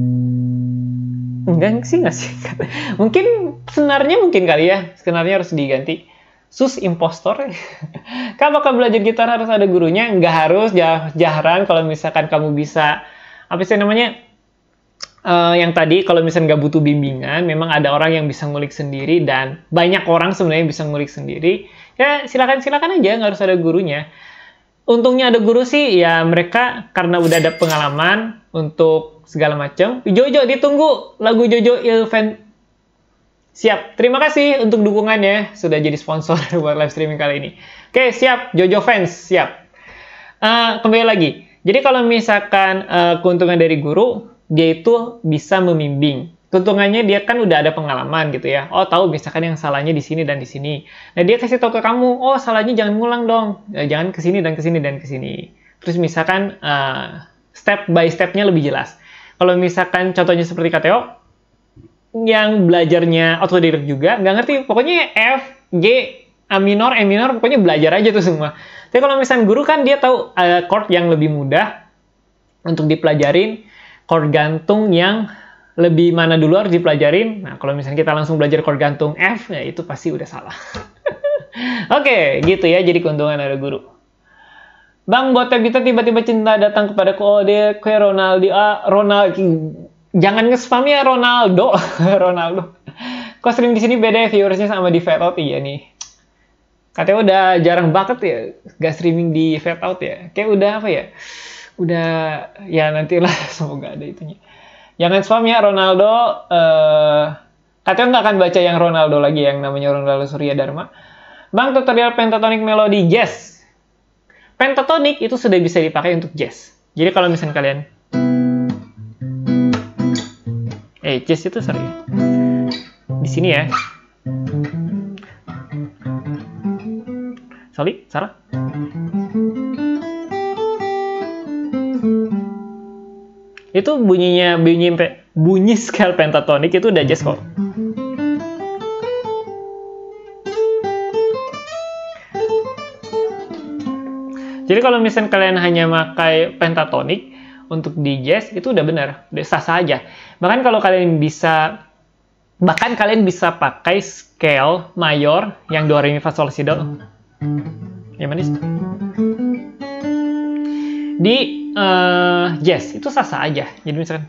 Enggak sih, nggak singkat. Mungkin senarnya kali ya. Senarnya harus diganti. Sus impostor. Kan bakal belajar gitar harus ada gurunya, nggak harus jahran. Kalau misalkan kamu bisa apa sih namanya yang tadi, kalau misalkan nggak butuh bimbingan, memang ada orang yang bisa ngulik sendiri dan banyak orang sebenarnya bisa ngulik sendiri. Ya silakan aja, nggak harus ada gurunya. Untungnya ada guru sih, ya mereka karena udah ada pengalaman untuk segala macam. Jojo, ditunggu lagu Jojo Ilven. Siap, terima kasih untuk dukungannya, sudah jadi sponsor buat live streaming kali ini. Oke, siap, Jojo fans, siap. Kembali lagi, jadi kalau misalkan keuntungan dari guru, dia itu bisa membimbing. Keuntungannya dia kan udah ada pengalaman gitu ya. Oh, tahu misalkan yang salahnya di sini dan di sini. Nah, dia kasih tahu ke kamu, oh salahnya jangan ngulang dong, jangan ke sini dan ke sini dan ke sini. Terus misalkan step by stepnya lebih jelas. Kalau misalkan contohnya seperti Kateo, yang belajarnya otodidak juga, nggak ngerti, pokoknya F, G, A minor, E minor, pokoknya belajar aja tuh semua. Tapi kalau misalnya guru kan dia tahu chord yang lebih mudah untuk dipelajarin, chord gantung yang lebih mana dulu harus dipelajarin. Nah, kalau misalnya kita langsung belajar chord gantung F, ya itu pasti udah salah. Oke, gitu ya, jadi keuntungan ada guru. Bang, buat kita tiba-tiba cinta datang kepadaku, oh dia kayak Ronaldo. Jangan nge-spam ya Ronaldo. Ronaldo. Kok stream di sini beda ya viewersnya sama di fade out? Iya nih. Katanya udah jarang banget ya gak streaming di fade out ya. Kayak udah apa ya? Udah ya nantilah semoga ada itunya. Jangan spam ya Ronaldo. Katanya nggak akan baca yang Ronaldo lagi yang namanya Ronaldo Surya Dharma. Bang, tutorial pentatonic melody jazz. Pentatonic itu sudah bisa dipakai untuk jazz. Jadi kalau misalnya kalian jazz itu sorry. Di sini ya. Sorry, salah. Itu bunyi scale pentatonic itu udah jazz kok. Jadi kalau misalnya kalian hanya pakai pentatonic untuk di jazz itu udah benar, udah sah aja. Bahkan kalian bisa pakai scale mayor yang do re mi fa sol si do. Yang mana sih? Di jazz itu sah-sah aja. Jadi misalkan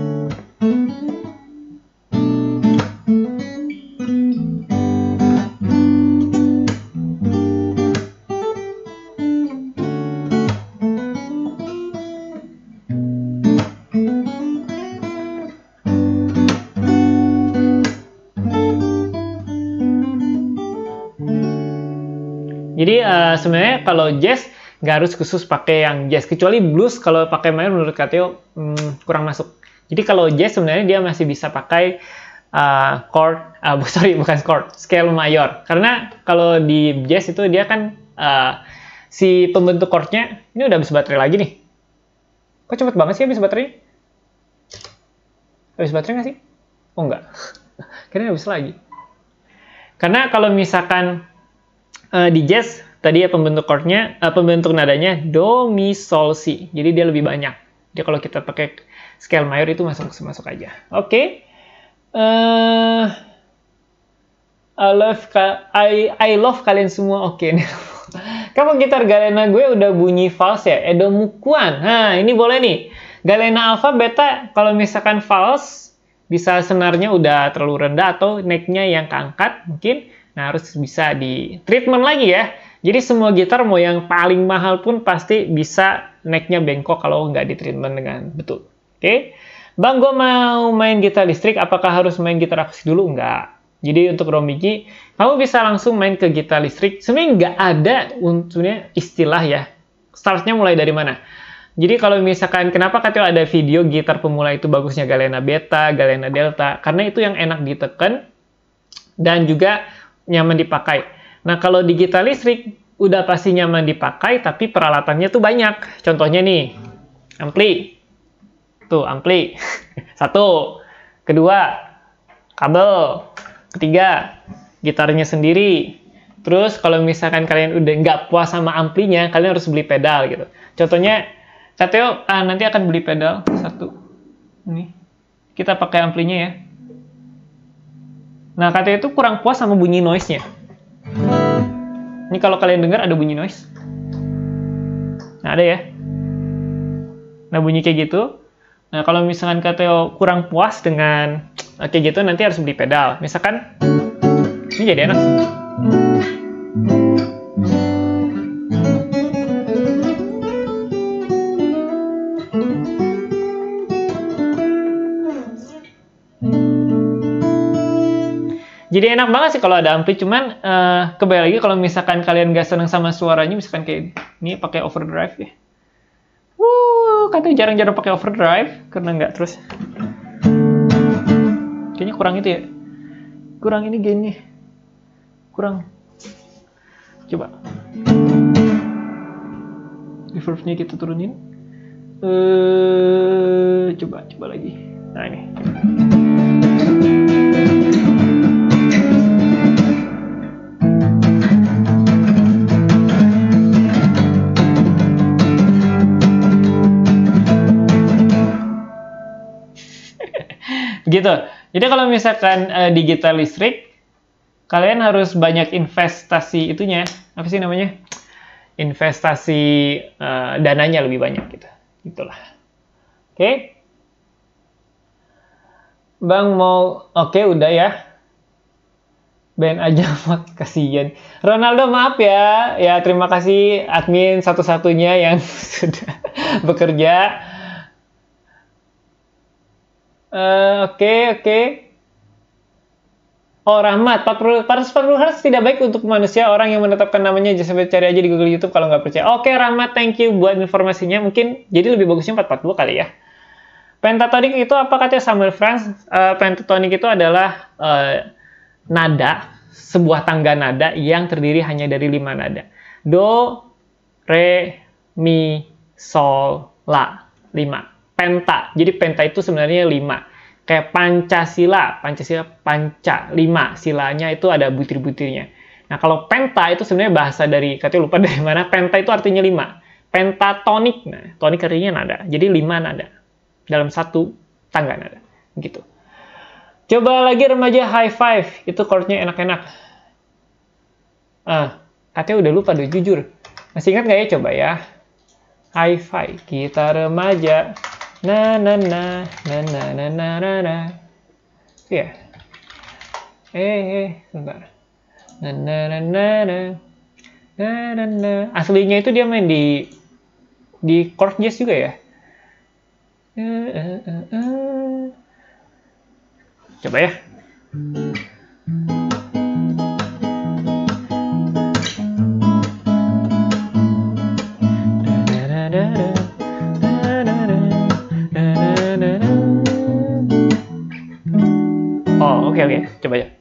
sebenarnya kalau jazz nggak harus khusus pakai yang jazz, kecuali blues kalau pakai minor menurut Kateo kurang masuk. Jadi kalau jazz sebenarnya dia masih bisa pakai chord, bukan chord, scale mayor. Karena kalau di jazz itu dia kan si pembentuk chordnya ini udah habis baterai lagi nih. Kok cepet banget sih habis baterai? Habis baterai nggak sih? Oh enggak, kayaknya habis lagi. Karena kalau misalkan di jazz tadi ya pembentuk chordnya, pembentuk nadanya do, mi, sol, si. Jadi dia lebih banyak. Jadi kalau kita pakai scale mayor itu masuk aja. Oke. I love kalian semua. Oke. Kamu gitar Galena gue udah bunyi false ya? Edo Mukuan. Nah, ini boleh nih. Galena alpha beta kalau misalkan false bisa senarnya udah terlalu rendah atau necknya yang keangkat mungkin. Nah, harus bisa di treatment lagi ya. Jadi semua gitar mau yang paling mahal pun pasti bisa necknya bengkok kalau nggak di treatment dengan betul. Oke? Bang, gue mau main gitar listrik, apakah harus main gitar akustik dulu? Enggak. Jadi untuk Romigi, kamu bisa langsung main ke gitar listrik. Sebenarnya nggak ada untungnya istilah ya. Startnya mulai dari mana? Jadi kalau misalkan, kenapa Kateo ada video gitar pemula itu bagusnya Galena Beta, Galena Delta? Karena itu yang enak diteken dan juga nyaman dipakai. Nah, kalau di gitar listrik, udah pasti nyaman dipakai, tapi peralatannya tuh banyak. Contohnya nih, ampli. Tuh, ampli. Satu. Kedua, kabel. Ketiga, gitarnya sendiri. Terus, kalau misalkan kalian udah nggak puas sama amplinya, kalian harus beli pedal gitu. Contohnya, Kateo nanti akan beli pedal. Satu. Ini. Kita pakai amplinya ya. Nah, Kateo itu kurang puas sama bunyi noise-nya. Ini kalau kalian dengar ada bunyi noise. Nah, ada ya. Nah, bunyi kayak gitu. Nah, kalau misalkan Kateo kurang puas dengan kayak gitu, nanti harus beli pedal. Misalkan, ini jadi enak. Jadi enak banget sih kalau ada ampli, cuman kembali lagi kalau misalkan kalian gak seneng sama suaranya, misalkan kayak ini pakai overdrive ya. Katanya jarang-jarang pakai overdrive karena nggak terus. Kayaknya kurang itu ya. Kurang ini gainnya. Kurang. Coba. Reverb-nya kita turunin. Coba lagi. Nah ini. Gitu. Jadi kalau misalkan di gitar listrik, kalian harus banyak investasi itunya. Apa sih namanya? Investasi dananya lebih banyak gitu. Gitulah. Oke. Bang mau, oke udah ya. Band aja mak, kasihan. Ronaldo maaf ya. Ya terima kasih admin satu-satunya yang sudah bekerja. Oke. Oh, Rahmat, 440 Hz tidak baik untuk manusia. Orang yang menetapkan namanya sampai cari aja di Google YouTube kalau nggak percaya. Oke, Rahmat, thank you buat informasinya. Mungkin jadi lebih bagusnya 440 kali ya. Pentatonic itu apa katanya Samuel Franz? Pentatonic itu adalah nada, sebuah tangga nada yang terdiri hanya dari 5 nada. Do, re, mi, sol, la. 5. Penta. Jadi penta itu sebenarnya 5. Kayak Pancasila, panca 5. Silanya itu ada butir-butirnya. Nah, kalau penta itu sebenarnya bahasa dari, katanya lupa dari mana, penta itu artinya 5. Pentatonik. Nah, tonik artinya nada. Jadi 5 nada dalam satu tangga nada. Gitu. Coba lagi remaja high five. Itu chordnya enak-enak. Katanya udah lupa, udah jujur. Masih ingat nggak ya? Coba ya. Hi-fi, kita remaja. Na na na na na na na na na. Ya. Sebentar. Na na na na na. Na na na. Aslinya itu dia main di chord jazz juga ya. Coba ya. Oh, oke, coba ya.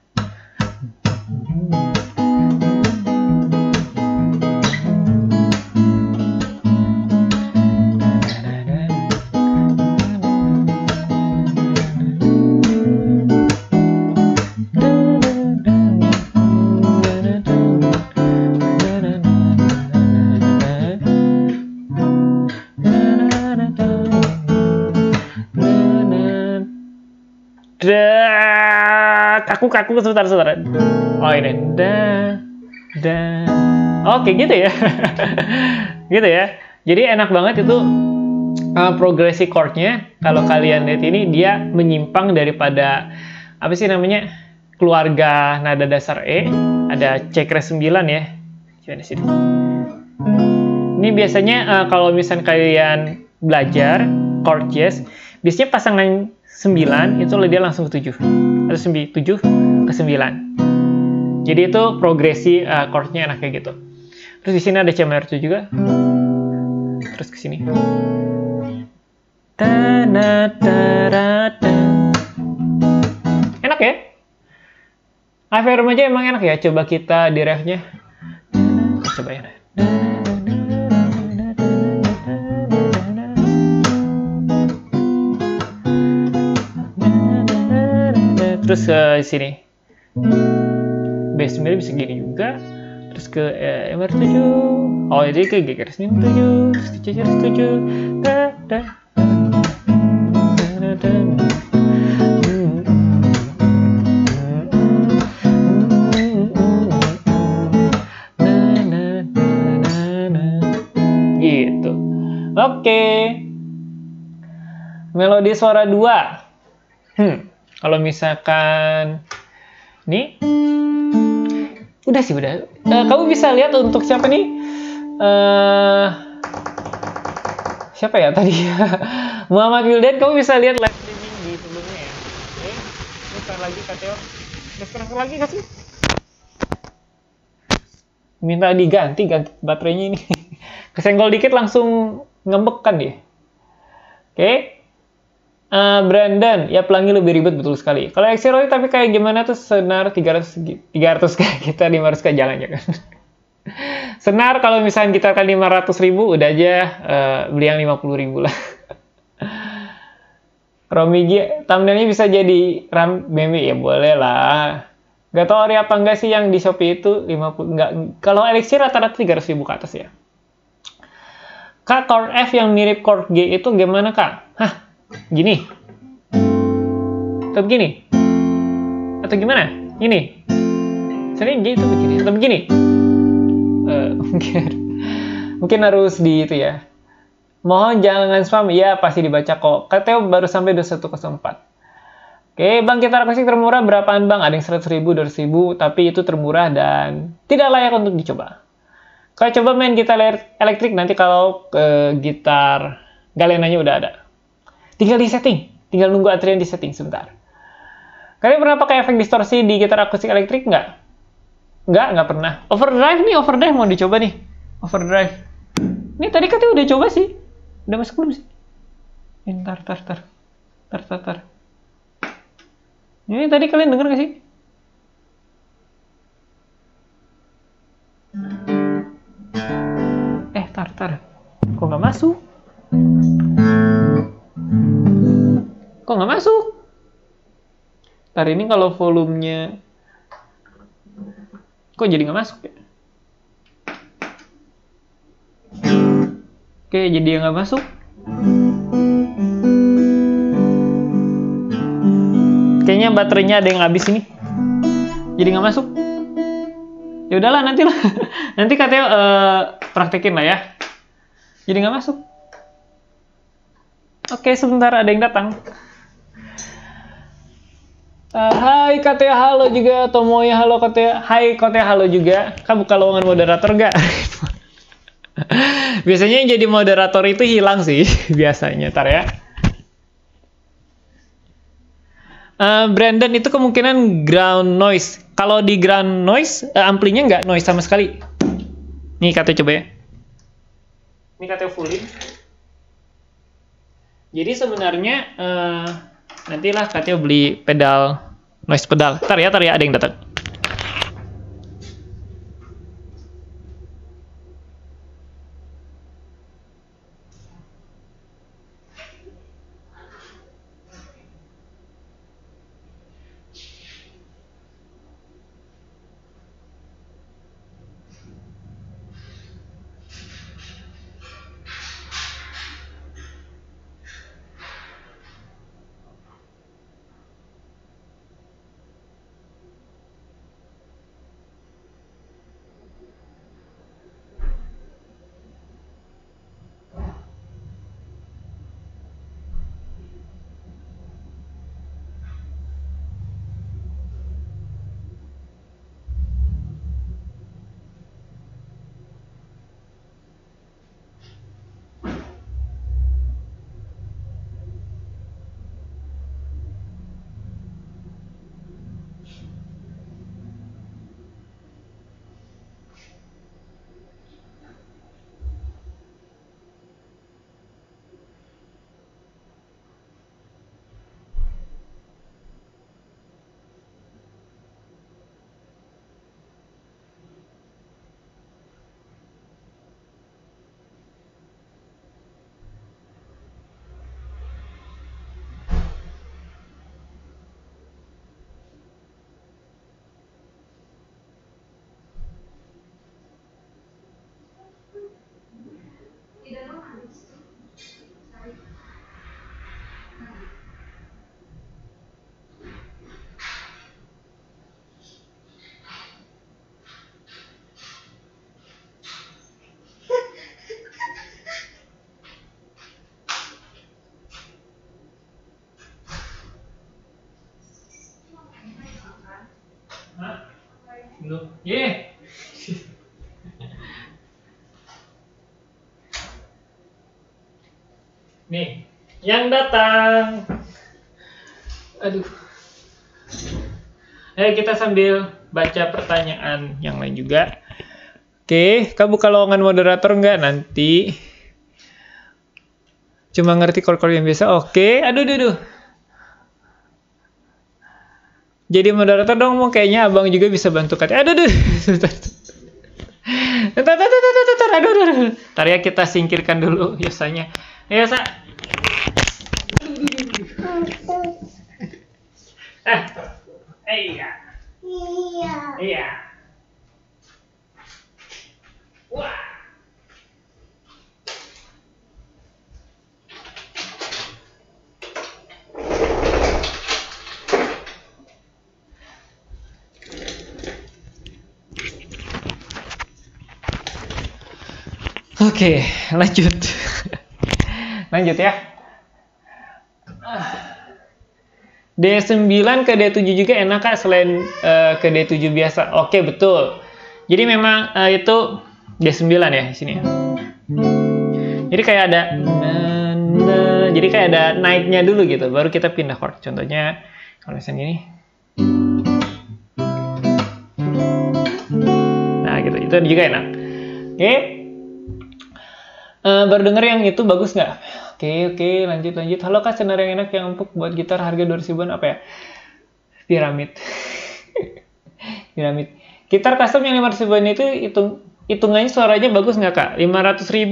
Kaku sebentar. Oh ini oke gitu ya. Gitu ya. Jadi enak banget itu progresi chordnya. Kalau kalian lihat ini dia menyimpang daripada apa sih namanya keluarga nada dasar E. Ada C kres 9 ya. Coba di sini. Ini biasanya kalau misalnya kalian belajar chord jazz, biasanya pasangan 9 itu dia langsung ke 7 atau 7 ke 9. Jadi itu progresi chordnya enak kayak gitu. Terus di sini ada C minor 7 juga. Terus ke sini. Enak ya? Hi-fi remaja emang enak ya. Coba kita di refnya. Coba ya. Terus ke sini. Bass sebenarnya bisa gini juga. Terus ke MR7. Oh, jadi ke G kres 7. Terus ke C kres 7. Gitu. Oke. Melodi suara 2. Kalau misalkan nih, udah. Kamu bisa lihat untuk siapa nih? Siapa ya tadi? Muhammad Wildan. Kamu bisa lihat live streaming di sebelumnya ya. Oke, bentar lagi Kateo. Terus lagi nggak sih? Minta ganti baterainya ini. Kesenggol dikit langsung ngembek kan dia. Oke. Brandon, ya pelangi lebih ribet, betul sekali. Kalau Xeroid tapi kayak gimana tuh senar 300 kayak kita 500 kayak jangan. Senar kalau misalnya kita kan 500.000 udah aja beli yang 50.000 lah. Romigi, thumbnailnya bisa jadi RAM BMW ya boleh lah. Gak tau ori apa enggak sih yang di Shopee itu 50 enggak. Kalau Elixir rata-rata 300.000 ke atas ya. Kak, chord F yang mirip chord G itu gimana Kak? Hah? Gini atau begini atau gimana ini sering gitu begini atau begini mungkin harus di itu ya. Mohon jangan spam ya, pasti dibaca kok. Kateo baru sampai 2104. Oke bang, kita akustik termurah berapaan bang? Ada yang 100.000 200.000 tapi itu termurah dan tidak layak untuk dicoba. Kalau coba main gitar elektrik nanti kalau gitar galenanya udah ada. Tinggal di setting, tinggal nunggu antrian di setting sebentar. Kalian pernah pakai efek distorsi di gitar akustik elektrik nggak? Nggak pernah. Overdrive mau dicoba nih. Overdrive. Ini tadi katanya udah coba sih. Udah masuk belum sih? Ntar. Ini tadi kalian denger nggak sih? Tar. Kok nggak masuk? Kok nggak masuk? Ntar ini kalau volumenya kok jadi nggak masuk ya? Oke, jadi nggak masuk. Kayaknya baterainya ada yang habis ini. Jadi nggak masuk. Ya udahlah nanti lah. Nanti katanya praktekin lah ya. Jadi nggak masuk. Oke, sebentar ada yang datang. Hai Katea, halo juga. Tomoya, halo Katea. Hai Katea, halo juga. Kamu buka lowongan moderator nggak? Biasanya yang jadi moderator itu hilang sih. Biasanya, ntar ya. Brandon itu kemungkinan ground noise. Kalau di ground noise, amplinya nggak noise sama sekali. Nih Katea coba ya. Ini Katea fullin. Jadi sebenarnya nantilah Katea beli pedal noise pedal. Tar ya ada yang datang. Belum. Nih, yang datang. Aduh. Ayo kita sambil baca pertanyaan yang lain juga. Oke, kamu buka lowongan moderator nggak nanti? Cuma ngerti core yang biasa. Oke, aduh. Jadi moderator dong, mau kayaknya abang juga bisa bantu Katea. Aduh. Aduh. Ntar ya kita singkirkan dulu Yosanya. Yosa. Iya. Wah. Oke, lanjut. Lanjut ya. D9 ke D7 juga enak Kak selain ke D7 biasa. Oke, betul. Jadi memang itu D9 ya di sini. Jadi kayak ada jadi kayak ada naiknya dulu gitu, baru kita pindah chord. Contohnya kalau misalnya ini. Nah, gitu. Itu juga enak. Oke. Baru denger yang itu bagus nggak? Oke, lanjut. Halo Kak, senar yang enak yang empuk buat gitar harga 2.000-an apa ya? Piramid. Piramid. Gitar custom yang 500.000-an itu hitungannya suaranya bagus nggak Kak? 500.000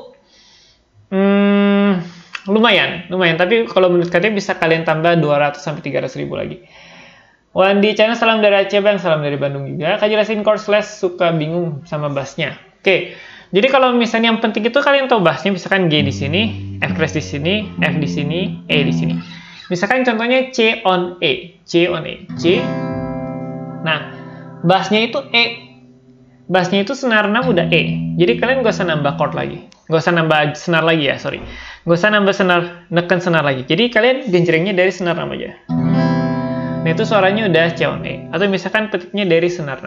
lumayan. Tapi kalau menurut Katanya bisa kalian tambah 200-300.000 lagi. Wandi channel salam dari Aceh Bang, salam dari Bandung juga. Kak jelasin chord slash suka bingung sama bassnya. Oke. Jadi kalau misalnya yang penting itu kalian tahu bassnya, misalkan G di sini, F crash di sini, F di sini, E di sini. Misalkan contohnya C on E. Nah, bassnya itu E. bassnya itu senar 6 udah E. Jadi kalian gak usah nambah chord lagi. Gak usah nambah senar lagi ya, sorry. Gak usah nambah senar, neken senar lagi. Jadi kalian genjrengnya dari senar 6 aja. Nah itu suaranya udah C on E. Atau misalkan petiknya dari senar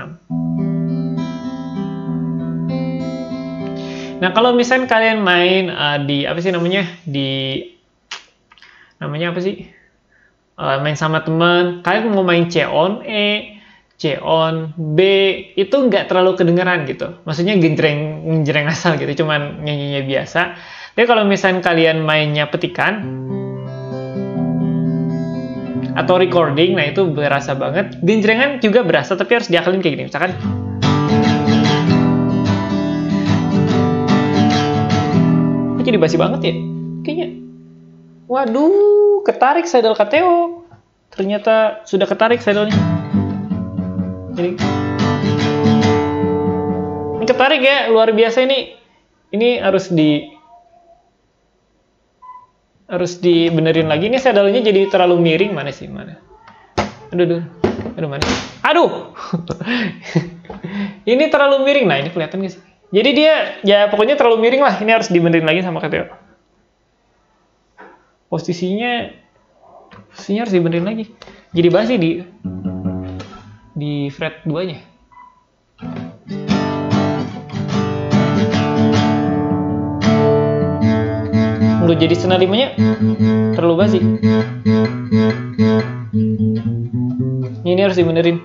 6. Nah kalau misalkan kalian main di apa sih namanya, main sama teman, kalian mau main C on E, C on B, itu nggak terlalu kedengeran gitu. Maksudnya genjreng asal gitu, cuman nyanyinya biasa. Tapi kalau misalkan kalian mainnya petikan atau recording, nah itu berasa banget. Genjrengan juga berasa, tapi harus diakalin kayak gini. Misalkan jadi basi banget ya kayaknya. Waduh, ketarik saddle Kateo. Ternyata sudah ketarik saddlenya. Ini ketarik ya, luar biasa ini. Ini harus dibenerin lagi. Ini saddlenya jadi terlalu miring. Mana sih? Mana? Aduh, mana? Aduh. Ini terlalu miring. Nah, ini kelihatan guys. Jadi dia, ya pokoknya terlalu miring lah. Ini harus dibenerin lagi sama Kateo. Posisinya harus dibenerin lagi. Jadi basi di fret 2-nya. Udah jadi senar 5-nya terlalu basi. Ini harus dibenerin.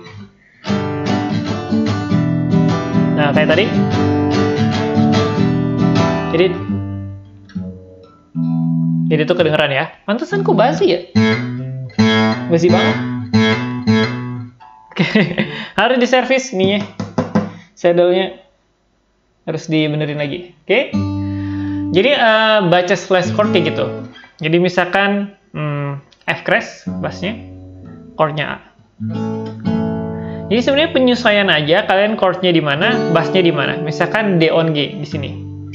Nah, kayak tadi. Jadi itu kedengeran ya. Pantesan kok basi ya? Basi banget. Oke, harus diservis ininya. Saddle-nya harus dibenerin lagi. Oke. Jadi baca slash chord kayak gitu. Jadi misalkan F crash bassnya, chordnya A. Jadi sebenarnya penyesuaian aja, kalian chordnya di mana, bassnya di mana. Misalkan D on G di sini,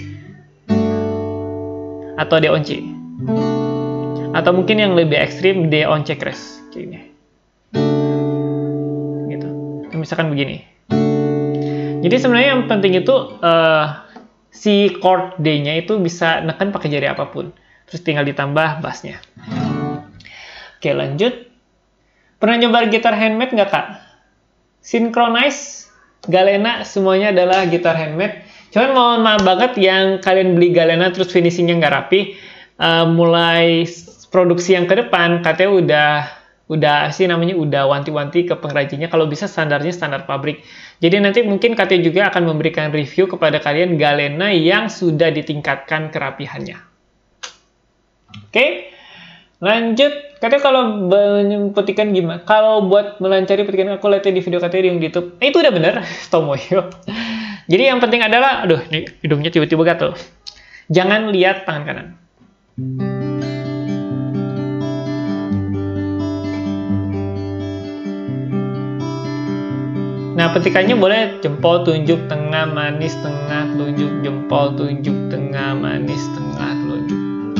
atau D on C, atau mungkin yang lebih ekstrim D on C crash kayak gini. Gitu. Misalkan begini. Jadi sebenarnya yang penting itu si chord D-nya itu bisa neken pakai jari apapun. Terus tinggal ditambah bassnya. Oke, lanjut. Pernah nyoba gitar handmade nggak, Kak? Synchronize, Galena, semuanya adalah gitar handmade. Cuman mohon maaf banget yang kalian beli Galena terus finishingnya nggak rapi. Mulai produksi yang ke depan, katanya udah wanti-wanti ke pengrajinnya. Kalau bisa standarnya standar pabrik. Jadi nanti mungkin katanya juga akan memberikan review kepada kalian Galena yang sudah ditingkatkan kerapihannya. Oke, lanjut. Katanya kalau petikan gimana? Kalau buat melancari petikan, aku lihat di video katanya di YouTube. Itu udah bener, Tomoyo. Jadi yang penting adalah, aduh, ini hidungnya tiba-tiba gatel. Jangan lihat tangan kanan. Nah, petikannya boleh jempol, tunjuk, tengah, manis, tengah, telunjuk, jempol, tunjuk, tengah, manis, tengah, telunjuk.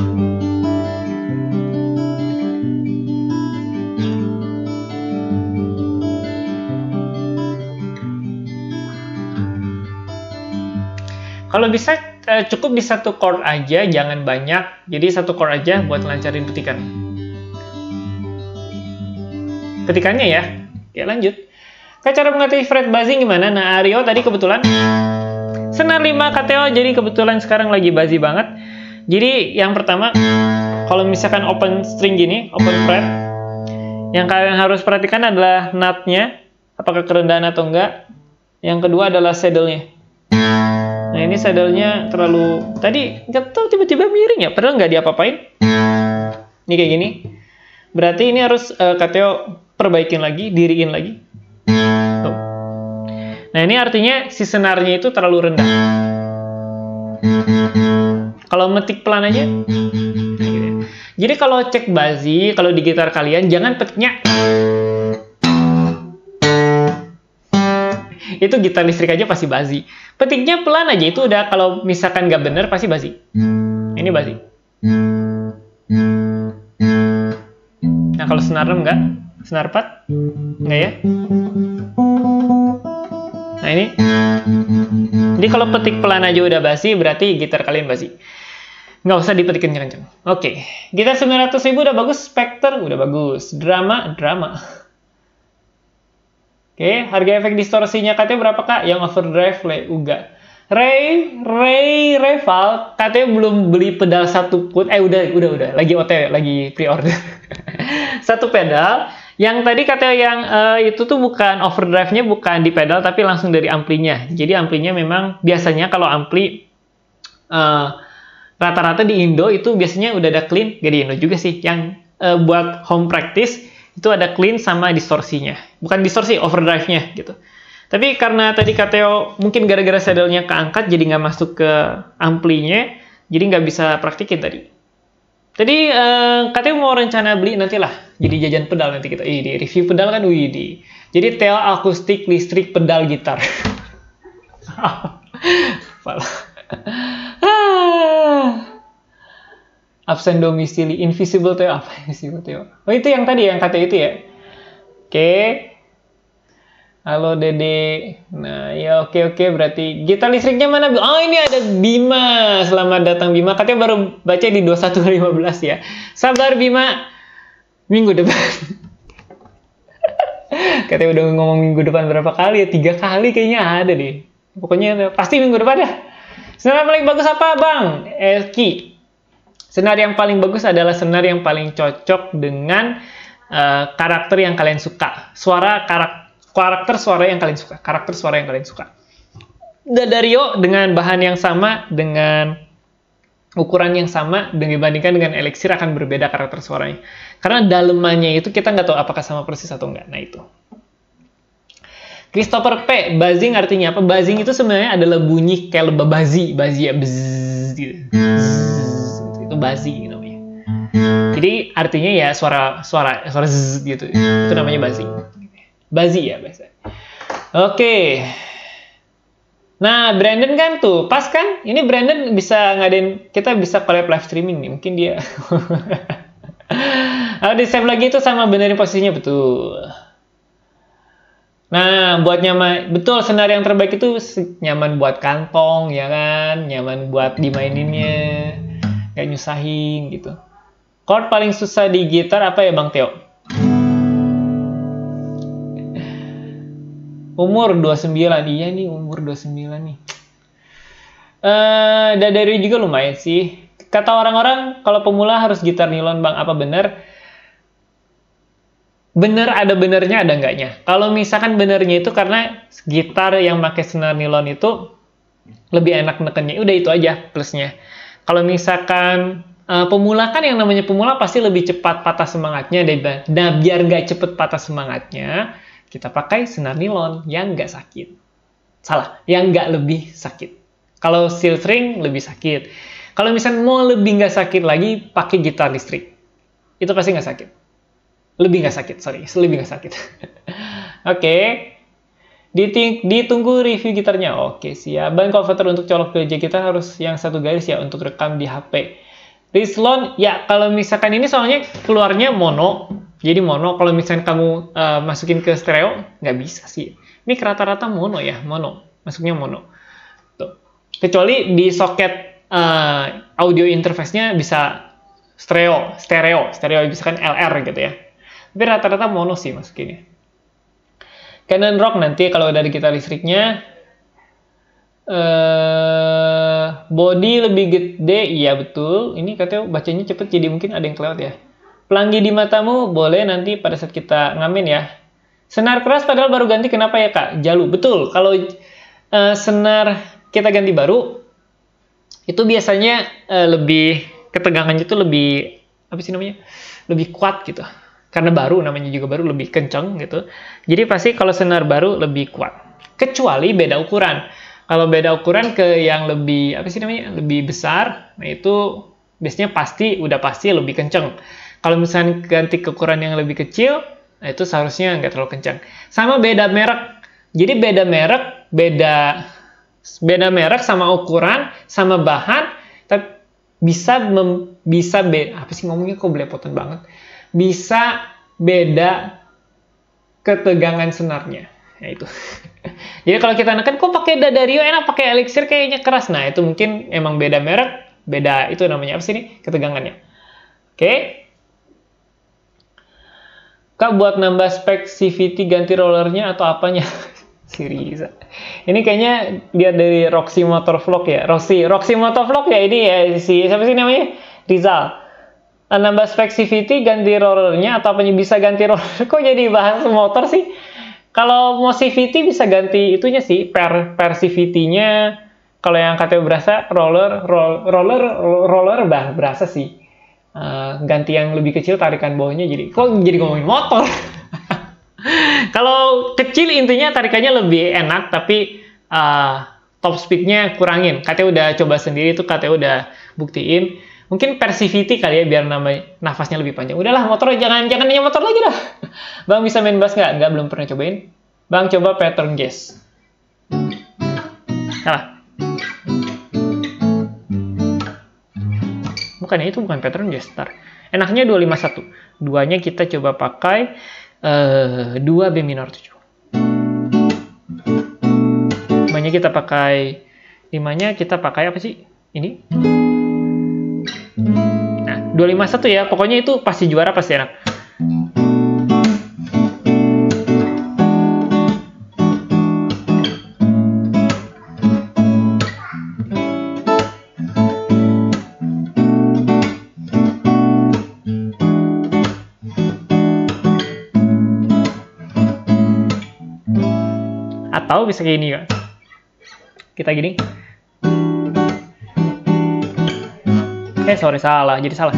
Kalau bisa, cukup di satu chord aja, jangan banyak. Jadi satu chord aja buat lancarin petikan. Petikannya ya. Ya, lanjut. Cara mengatasi fret buzzing gimana? Nah, Aryo tadi kebetulan senar 5 Kateo, jadi kebetulan sekarang lagi buzzy banget. Jadi yang pertama, kalau misalkan open string gini, open fret, yang kalian harus perhatikan adalah nut-nya, apakah kerendahan atau enggak. Yang kedua adalah saddle-nya. Nah, ini saddle-nya terlalu, tadi nggak tahu tiba-tiba miring ya, padahal nggak diapa-apain. Ini kayak gini. Berarti ini harus Kateo perbaikin lagi, diriin lagi. Tuh. Nah, ini artinya si senarnya itu terlalu rendah. Kalau metik pelan aja. Jadi kalau cek buzzy, kalau di gitar kalian, jangan petiknya. Itu gitar listrik aja pasti buzzy. Petiknya pelan aja, itu udah, kalau misalkan nggak bener pasti buzzy. Ini buzzy. Nah, kalau senar 6 enggak? Senar 4? Enggak ya? Nah ini. Jadi kalau petik pelan aja udah basi, berarti gitar kalian basi. Nggak usah dipetikin kenceng. Oke, gitar 900.000 udah bagus, Spectre udah bagus, drama. Oke, harga efek distorsinya katanya berapa kak? Yang overdrive, Uga. Reval katanya belum beli pedal satu pun. Udah. Lagi OTW, lagi pre-order. Satu pedal. Yang tadi katanya yang itu tuh bukan overdrive-nya bukan di pedal tapi langsung dari amplinya. Jadi amplinya memang biasanya kalau ampli rata-rata di Indo itu biasanya udah ada clean. Gak di Indo juga sih. Yang buat home practice itu ada clean sama distorsinya. Bukan distorsi, overdrive-nya gitu. Tapi karena tadi katanya mungkin gara-gara saddle-nya keangkat jadi nggak masuk ke amplinya, jadi nggak bisa praktikin tadi. Tadi katanya mau rencana beli nantilah, jadi jajan pedal nanti kita. Di review pedal kan, di. Jadi Theo akustik listrik pedal gitar. Absen domisili, invisible Theo apa? Invisible Theo. Oh itu yang tadi yang kata itu ya. Oke. Halo Dede. Nah, ya oke berarti gitar listriknya mana? Oh, ini ada Bima. Selamat datang Bima. Katanya baru baca di 2115 ya. Sabar Bima. Minggu depan. Katanya udah ngomong minggu depan berapa kali ya? 3 kali kayaknya ada deh. Pokoknya pasti minggu depan dah. Senar paling bagus apa, Bang? Elki. Senar yang paling bagus adalah senar yang paling cocok dengan karakter yang kalian suka. Karakter suara yang kalian suka. Dadario dengan bahan yang sama, dengan ukuran yang sama, dibandingkan dengan Elixir akan berbeda karakter suaranya. Karena dalemannya itu kita nggak tahu apakah sama persis atau enggak. Nah itu. Christopher P. Buzzing artinya apa? Buzzing itu sebenarnya adalah bunyi kayak lebah bazi ya, bzzz, gitu. Itu buzzing namanya. Jadi artinya ya suara zzz gitu. Itu namanya buzzing. Bazi ya biasa. Oke. Nah, Brandon kan tuh, pas kan? Ini Brandon bisa ngadain, kita bisa collab live streaming nih. Mungkin dia. Di save lagi itu sama benerin posisinya betul. Nah, buat nyaman, betul senar yang terbaik itu nyaman buat kantong, ya kan? Nyaman buat dimaininnya, gak nyusahin gitu. Chord paling susah di gitar apa ya Bang Theo? Umur 29, iya nih umur 29 nih. Dari juga lumayan sih. Kata orang-orang kalau pemula harus gitar nilon Bang, apa bener? Bener ada benernya ada enggaknya. Kalau misalkan benernya itu karena gitar yang pakai senar nilon itu lebih enak nekennya. Udah itu aja plusnya. Kalau misalkan pemula kan yang namanya pemula pasti lebih cepat patah semangatnya. Nah biar nggak cepet patah semangatnya, kita pakai senar nilon yang nggak sakit. Salah, yang nggak lebih sakit. Kalau steel string lebih sakit. Kalau misalnya mau lebih nggak sakit lagi, pakai gitar listrik. Itu pasti nggak sakit. Lebih nggak sakit. Oke. Ditunggu review gitarnya. Oke, siap. Ban converter untuk colok ke gitar harus yang satu garis ya untuk rekam di HP. Rislon, ya kalau misalkan ini soalnya keluarnya mono. Jadi mono, kalau misalnya kamu masukin ke stereo, nggak bisa sih. Ini rata-rata mono ya, masuknya mono. Tuh. Kecuali di soket audio interface-nya bisa stereo, misalkan LR gitu ya. Tapi rata-rata mono sih masukinnya. Canon Rock nanti kalau udah ada gitar listriknya, body lebih gede, iya betul. Ini katanya bacanya cepet, jadi mungkin ada yang kelewat ya. Pelangi di matamu boleh nanti pada saat kita ngamen ya. Senar keras padahal baru ganti, kenapa ya kak? Jalu, betul. Kalau senar kita ganti baru, itu biasanya lebih ketegangannya itu lebih apa sih namanya? Lebih kuat gitu. Karena baru, namanya juga baru, lebih kenceng gitu. Jadi pasti kalau senar baru lebih kuat. Kecuali beda ukuran. Kalau beda ukuran ke yang lebih apa sih namanya? Lebih besar, nah itu biasanya udah pasti lebih kenceng. Kalau misalnya ganti ke ukuran yang lebih kecil, nah itu seharusnya nggak terlalu kencang. Sama beda merek. Jadi beda merek sama ukuran, sama bahan, tapi bisa apa sih ngomongnya kok belepotan banget. Bisa beda ketegangan senarnya. Ya itu. Jadi kalau kita neken, kok pakai Dadario enak, pakai Elixir kayaknya keras. Nah, itu mungkin emang beda merek, beda itu namanya apa sih nih? Ketegangannya. Oke. Kak, buat nambah spek CVT ganti rollernya atau apanya? Si Riza. Ini kayaknya dia dari Roxy Motovlog ya. Roxy Motovlog ya ini ya. Siapa sih namanya? Rizal. Nambah spek CVT ganti rollernya atau apanya, bisa ganti roller? Kok jadi bahas motor sih? Kalau mau CVT bisa ganti itunya sih, per CVT-nya. Kalau yang katanya berasa roller berasa sih. Ganti yang lebih kecil, tarikan bawahnya jadi. Kok jadi ngomongin motor? Kalau kecil intinya tarikannya lebih enak, tapi top speed-nya kurangin. Katanya udah coba sendiri tuh, katanya udah buktiin. Mungkin per CVT kali ya, biar nafasnya lebih panjang. Udahlah, motor jangan nanya motor lagi dah. Bang bisa main bass nggak? Nggak, belum pernah cobain. Bang coba pattern jazz. Salah. Bukannya itu bukan pattern jazz. Ntar. Enaknya 251. Duanya kita coba pakai 2 B minor 7. 5-nya kita pakai 5-nya kita pakai apa sih? Ini. Nah, 251 ya. Pokoknya itu pasti juara, pasti enak. Atau bisa kayak gini ya. Kita gini. Sorry, salah. Jadi salah.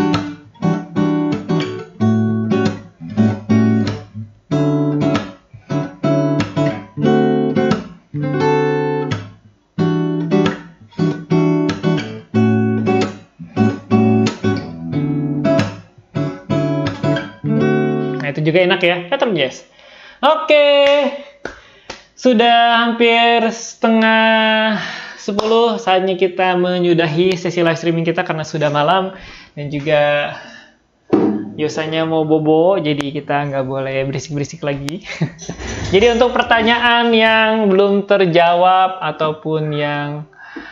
Nah, itu juga enak ya. Pattern jazz. Oke. Sudah hampir setengah 10, saatnya kita menyudahi sesi live streaming kita karena sudah malam dan juga Yosanya mau bobo, jadi kita nggak boleh berisik-berisik lagi. Jadi untuk pertanyaan yang belum terjawab ataupun yang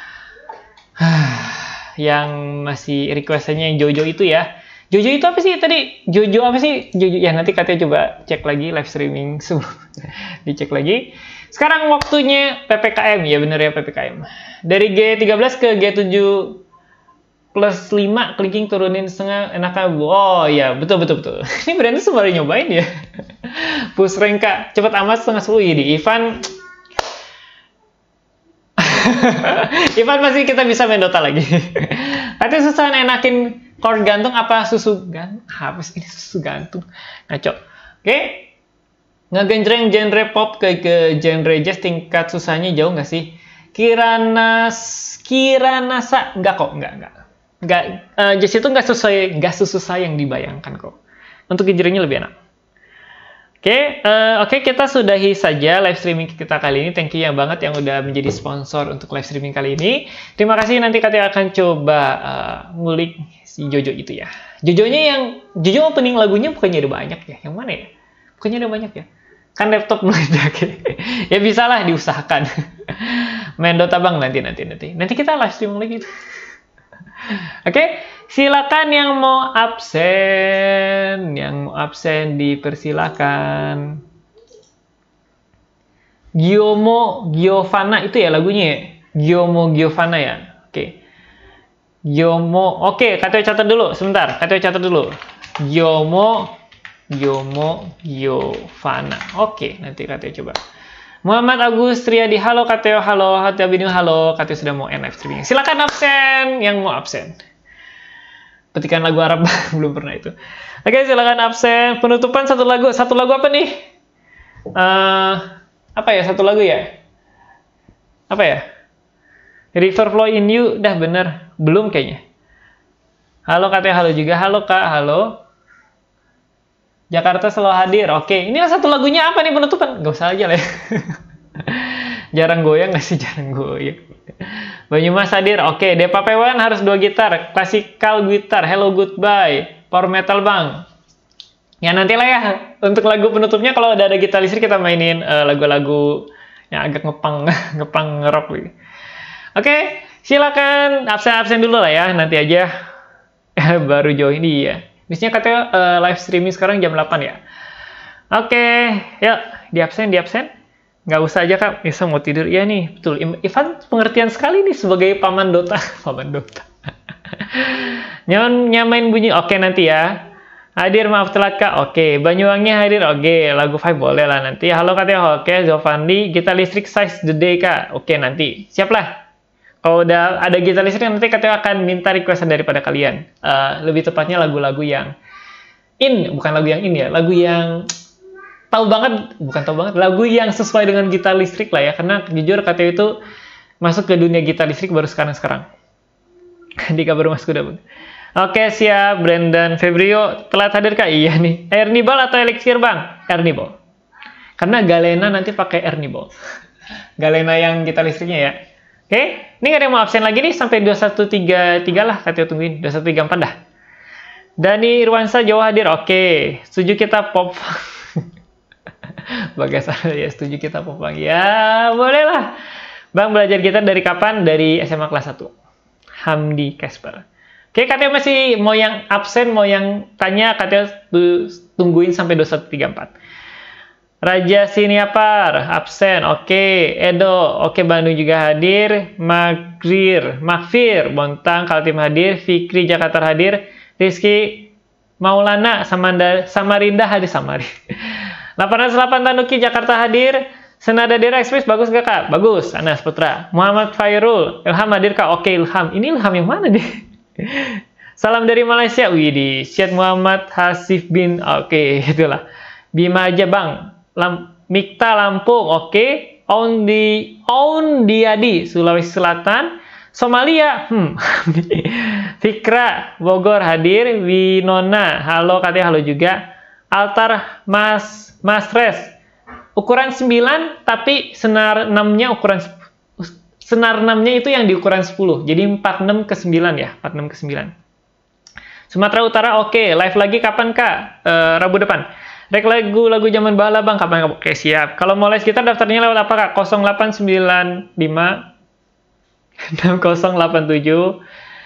masih requestannya yang Jojo itu ya. Jojo itu apa sih tadi? Jojo apa sih? Jojo ya, nanti katanya coba cek lagi live streaming sebelum dicek lagi. Sekarang waktunya PPKM, ya bener ya PPKM. Dari G13 ke G7 plus 5, clicking turunin setengah, enakan. Oh iya, betul. Ini berarti baru nyobain ya. Push rank Kak, cepet amat setengah 10 ini. Ivan pasti kita bisa main Dota lagi. Katanya susah enakin chord gantung apa susu gantung? Apa sih ini susu gantung? Ngaco. Oke. Ngegenjreng genre pop ke genre jazz, tingkat susahnya jauh nggak sih? Kiranasa enggak kok, enggak. Jazz itu nggak sesusah yang dibayangkan kok. Untuk genrenya lebih enak. Oke, kita sudahi saja live streaming kita kali ini. Thank you ya banget yang udah menjadi sponsor untuk live streaming kali ini. Terima kasih, nanti katanya akan coba ngulik si Jojo itu ya. Jojo opening lagunya bukannya ada banyak ya? Yang mana ya? Bukannya ada banyak ya? Kan laptop meledak ya. Bisa lah diusahakan. Main Dota Bang nanti kita live streaming lagi. Oke, silakan yang mau absen dipersilakan. Giovanna itu ya lagunya ya. Giovanna ya. Oke. Oke, katanya catat dulu sebentar. Giovanna. Oke, nanti katanya coba. Muhammad Agus Triadi, halo Kateo, halo Hati Abidin, halo Kateo sudah mau live streaming. Silakan absen yang mau absen. Petikan lagu Arab belum pernah itu. Oke, silakan absen. Penutupan satu lagu apa nih? Apa ya satu lagu ya? Apa ya? River Flow in You, dah bener belum kayaknya. Halo Kateo, halo juga, halo Kak, halo. Jakarta selalu hadir. Oke, ini satu lagunya apa nih penutupan? Gak usah aja lah ya. Jarang goyang nggak sih? Jarang goyang. Banyumas hadir. Oke, Depa Pewan harus 2 gitar. Classical gitar. Hello goodbye. Power metal bang. Ya nantilah ya. Untuk lagu penutupnya kalau udah ada gitar listrik kita mainin lagu-lagu yang agak ngepang ngepang ngerok gitu. Oke, silakan absen dulu lah ya, nanti aja baru join ya. Biasanya katanya live streaming sekarang jam 8 ya. Oke, yuk di absen. Nggak usah aja Kak, bisa mau tidur. Iya nih, betul. Ivan pengertian sekali nih sebagai paman Dota. Paman Dota. Nyamain bunyi, oke nanti ya. Hadir, maaf telat Kak. Oke, Banyuwangi hadir. Oke, lagu 5 boleh lah nanti. Halo katanya, oke. Zofandi, gitar listrik size the day Kak. Oke, nanti. Siap lah. Kalau udah ada gitar listrik, nanti katanya akan minta requestan daripada kalian. Lebih tepatnya lagu-lagu yang bukan lagu yang ya. Lagu yang bukan tahu banget. Lagu yang sesuai dengan gitar listrik lah ya. Karena jujur katanya itu masuk ke dunia gitar listrik baru sekarang. Dika baru masuk udah. Oke, siap. Brandon Febrio telat hadir Kak? Iya nih. Ernibal atau Elixir Bang? Ernibal. Karena Galena nanti pakai Ernibal. Galena yang gitar listriknya ya. Oke, ini nggak ada yang mau absen lagi nih sampai 2133 lah. Katanya tungguin 2134 dah. Dani Irwansa Jawa hadir. Oke, setuju kita pop. Bagas ya, setuju kita pop Bang. Ya, boleh lah. Bang belajar gitar dari kapan? Dari SMA kelas 1. Hamdi Casper. Oke, katanya masih mau yang absen, mau yang tanya, katanya tungguin sampai 2134. Raja Siniapar, absen. Oke, Edo. Oke, Bandung juga hadir. Makfir, Bontang, Kaltim hadir. Fikri, Jakarta hadir. Rizky, Maulana, Samarinda hadir. 808 Tanuki, Jakarta hadir. Senada Dera Express, bagus gak Kak? Bagus. Anas Putra. Muhammad Fairul, Ilham hadir Kak? Oke, Ilham. Ini Ilham yang mana nih? Salam dari Malaysia. Widih, Syed Muhammad Hasif bin. Oke, itulah. Bima aja Bang. Mikta Lampung. Oke. Diadi Sulawesi Selatan. Somalia. Fikra Bogor hadir. Winona. Halo katanya, halo juga. Altar Mas Res. Ukuran 9 tapi senar 6-nya senar 6-nya itu yang di ukuran 10. Jadi 46 ke 9 ya, 46 ke 9. Sumatera Utara oke. Live lagi kapan Kak? Rabu depan. Rek lagu zaman bala Bang, kapan? Oke, siap. Kalau mau les gitar daftarnya lewat apa Kak? 0895 6087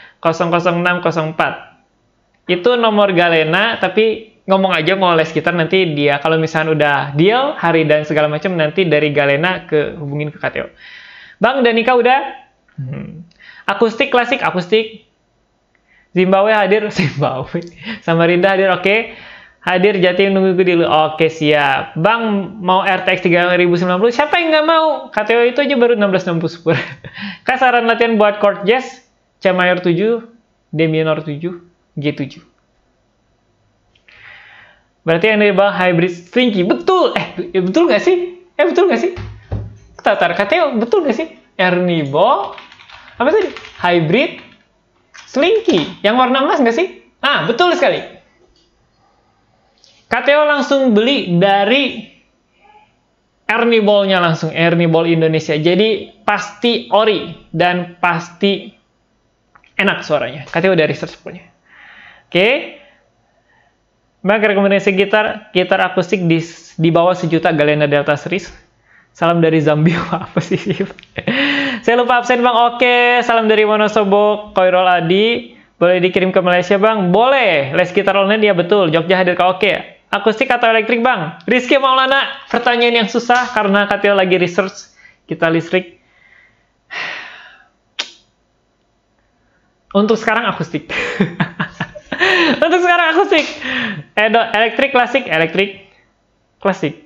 00604. Itu nomor Galena, tapi ngomong aja mau les gitar, nanti dia kalau misalnya udah deal hari dan segala macam, nanti dari Galena hubungin ke KTO. Bang Danika udah? Akustik klasik, akustik. Zimbabwe hadir, Zimbabwe. Samarinda hadir, oke. Hadir Jatim nunggu dulu. Oke, siap. Bang mau RTX 3090, siapa yang nggak mau? KTO itu aja baru 1660 super. Kak saran latihan buat chord jazz, C mayor 7, D minor 7, G7. Berarti yang dari Bang hybrid Slinky. Betul! Betul nggak sih? Betul nggak sih? Tatar KTO, betul nggak sih? Ernibo, apa tadi? Hybrid Slinky. Yang warna emas nggak sih? Betul sekali. KTO langsung beli dari Erniball-nya langsung. Erniball Indonesia. Jadi pasti ori dan pasti enak suaranya. KTO dari research pokoknya. Oke. Bang, rekomendasi gitar akustik di bawah 1 juta Galena Delta Series. Salam dari Zambia. Apa sih? Saya lupa absen Bang. Oke, salam dari Wonosobo, Koirol Adi. Boleh dikirim ke Malaysia Bang? Boleh. Les gitar online ya betul. Jogja hadir ke oke. Akustik atau elektrik Bang? Rizky Maulana. Pertanyaan yang susah karena KTO lagi research gitar listrik. Untuk sekarang akustik. Untuk sekarang akustik. Elektrik klasik, elektrik klasik.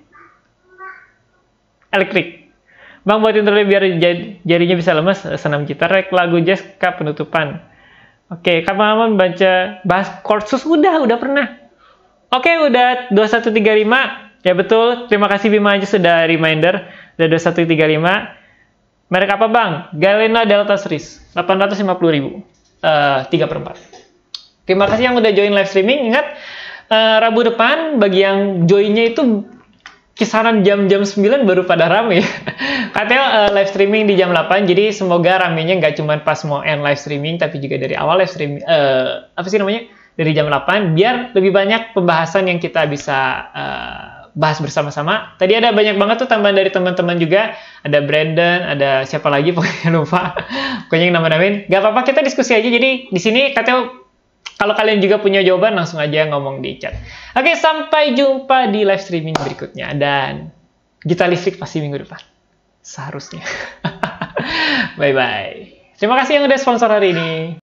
Elektrik. Bang buatin terlebih biar jarinya bisa lemes. Senam gitar, rek lagu jazz Kak penutupan. Oke, kapan baca bahas kursus udah pernah. Oke, udah 2135. Ya betul. Terima kasih Bima aja sudah reminder. Udah 2135. Merek apa Bang? Galena Delta Series. 850.000. 3/4. Terima kasih yang udah join live streaming. Ingat, Rabu depan bagi yang joinnya itu kisaran jam-jam 9 baru pada rame. Katanya live streaming di jam 8, jadi semoga ramenya nggak cuma pas mau end live streaming, tapi juga dari awal live streaming, dari jam 8, biar lebih banyak pembahasan yang kita bisa bahas bersama-sama. Tadi ada banyak banget tuh tambahan dari teman-teman juga. Ada Brandon, ada siapa lagi pokoknya lupa. Pokoknya yang nama-namain. Gak apa-apa, kita diskusi aja. Jadi di sini katanya kalau kalian juga punya jawaban langsung aja ngomong di chat. Oke, sampai jumpa di live streaming berikutnya. Dan Gita Listrik pasti minggu depan. Seharusnya. Bye-bye. Terima kasih yang udah sponsor hari ini.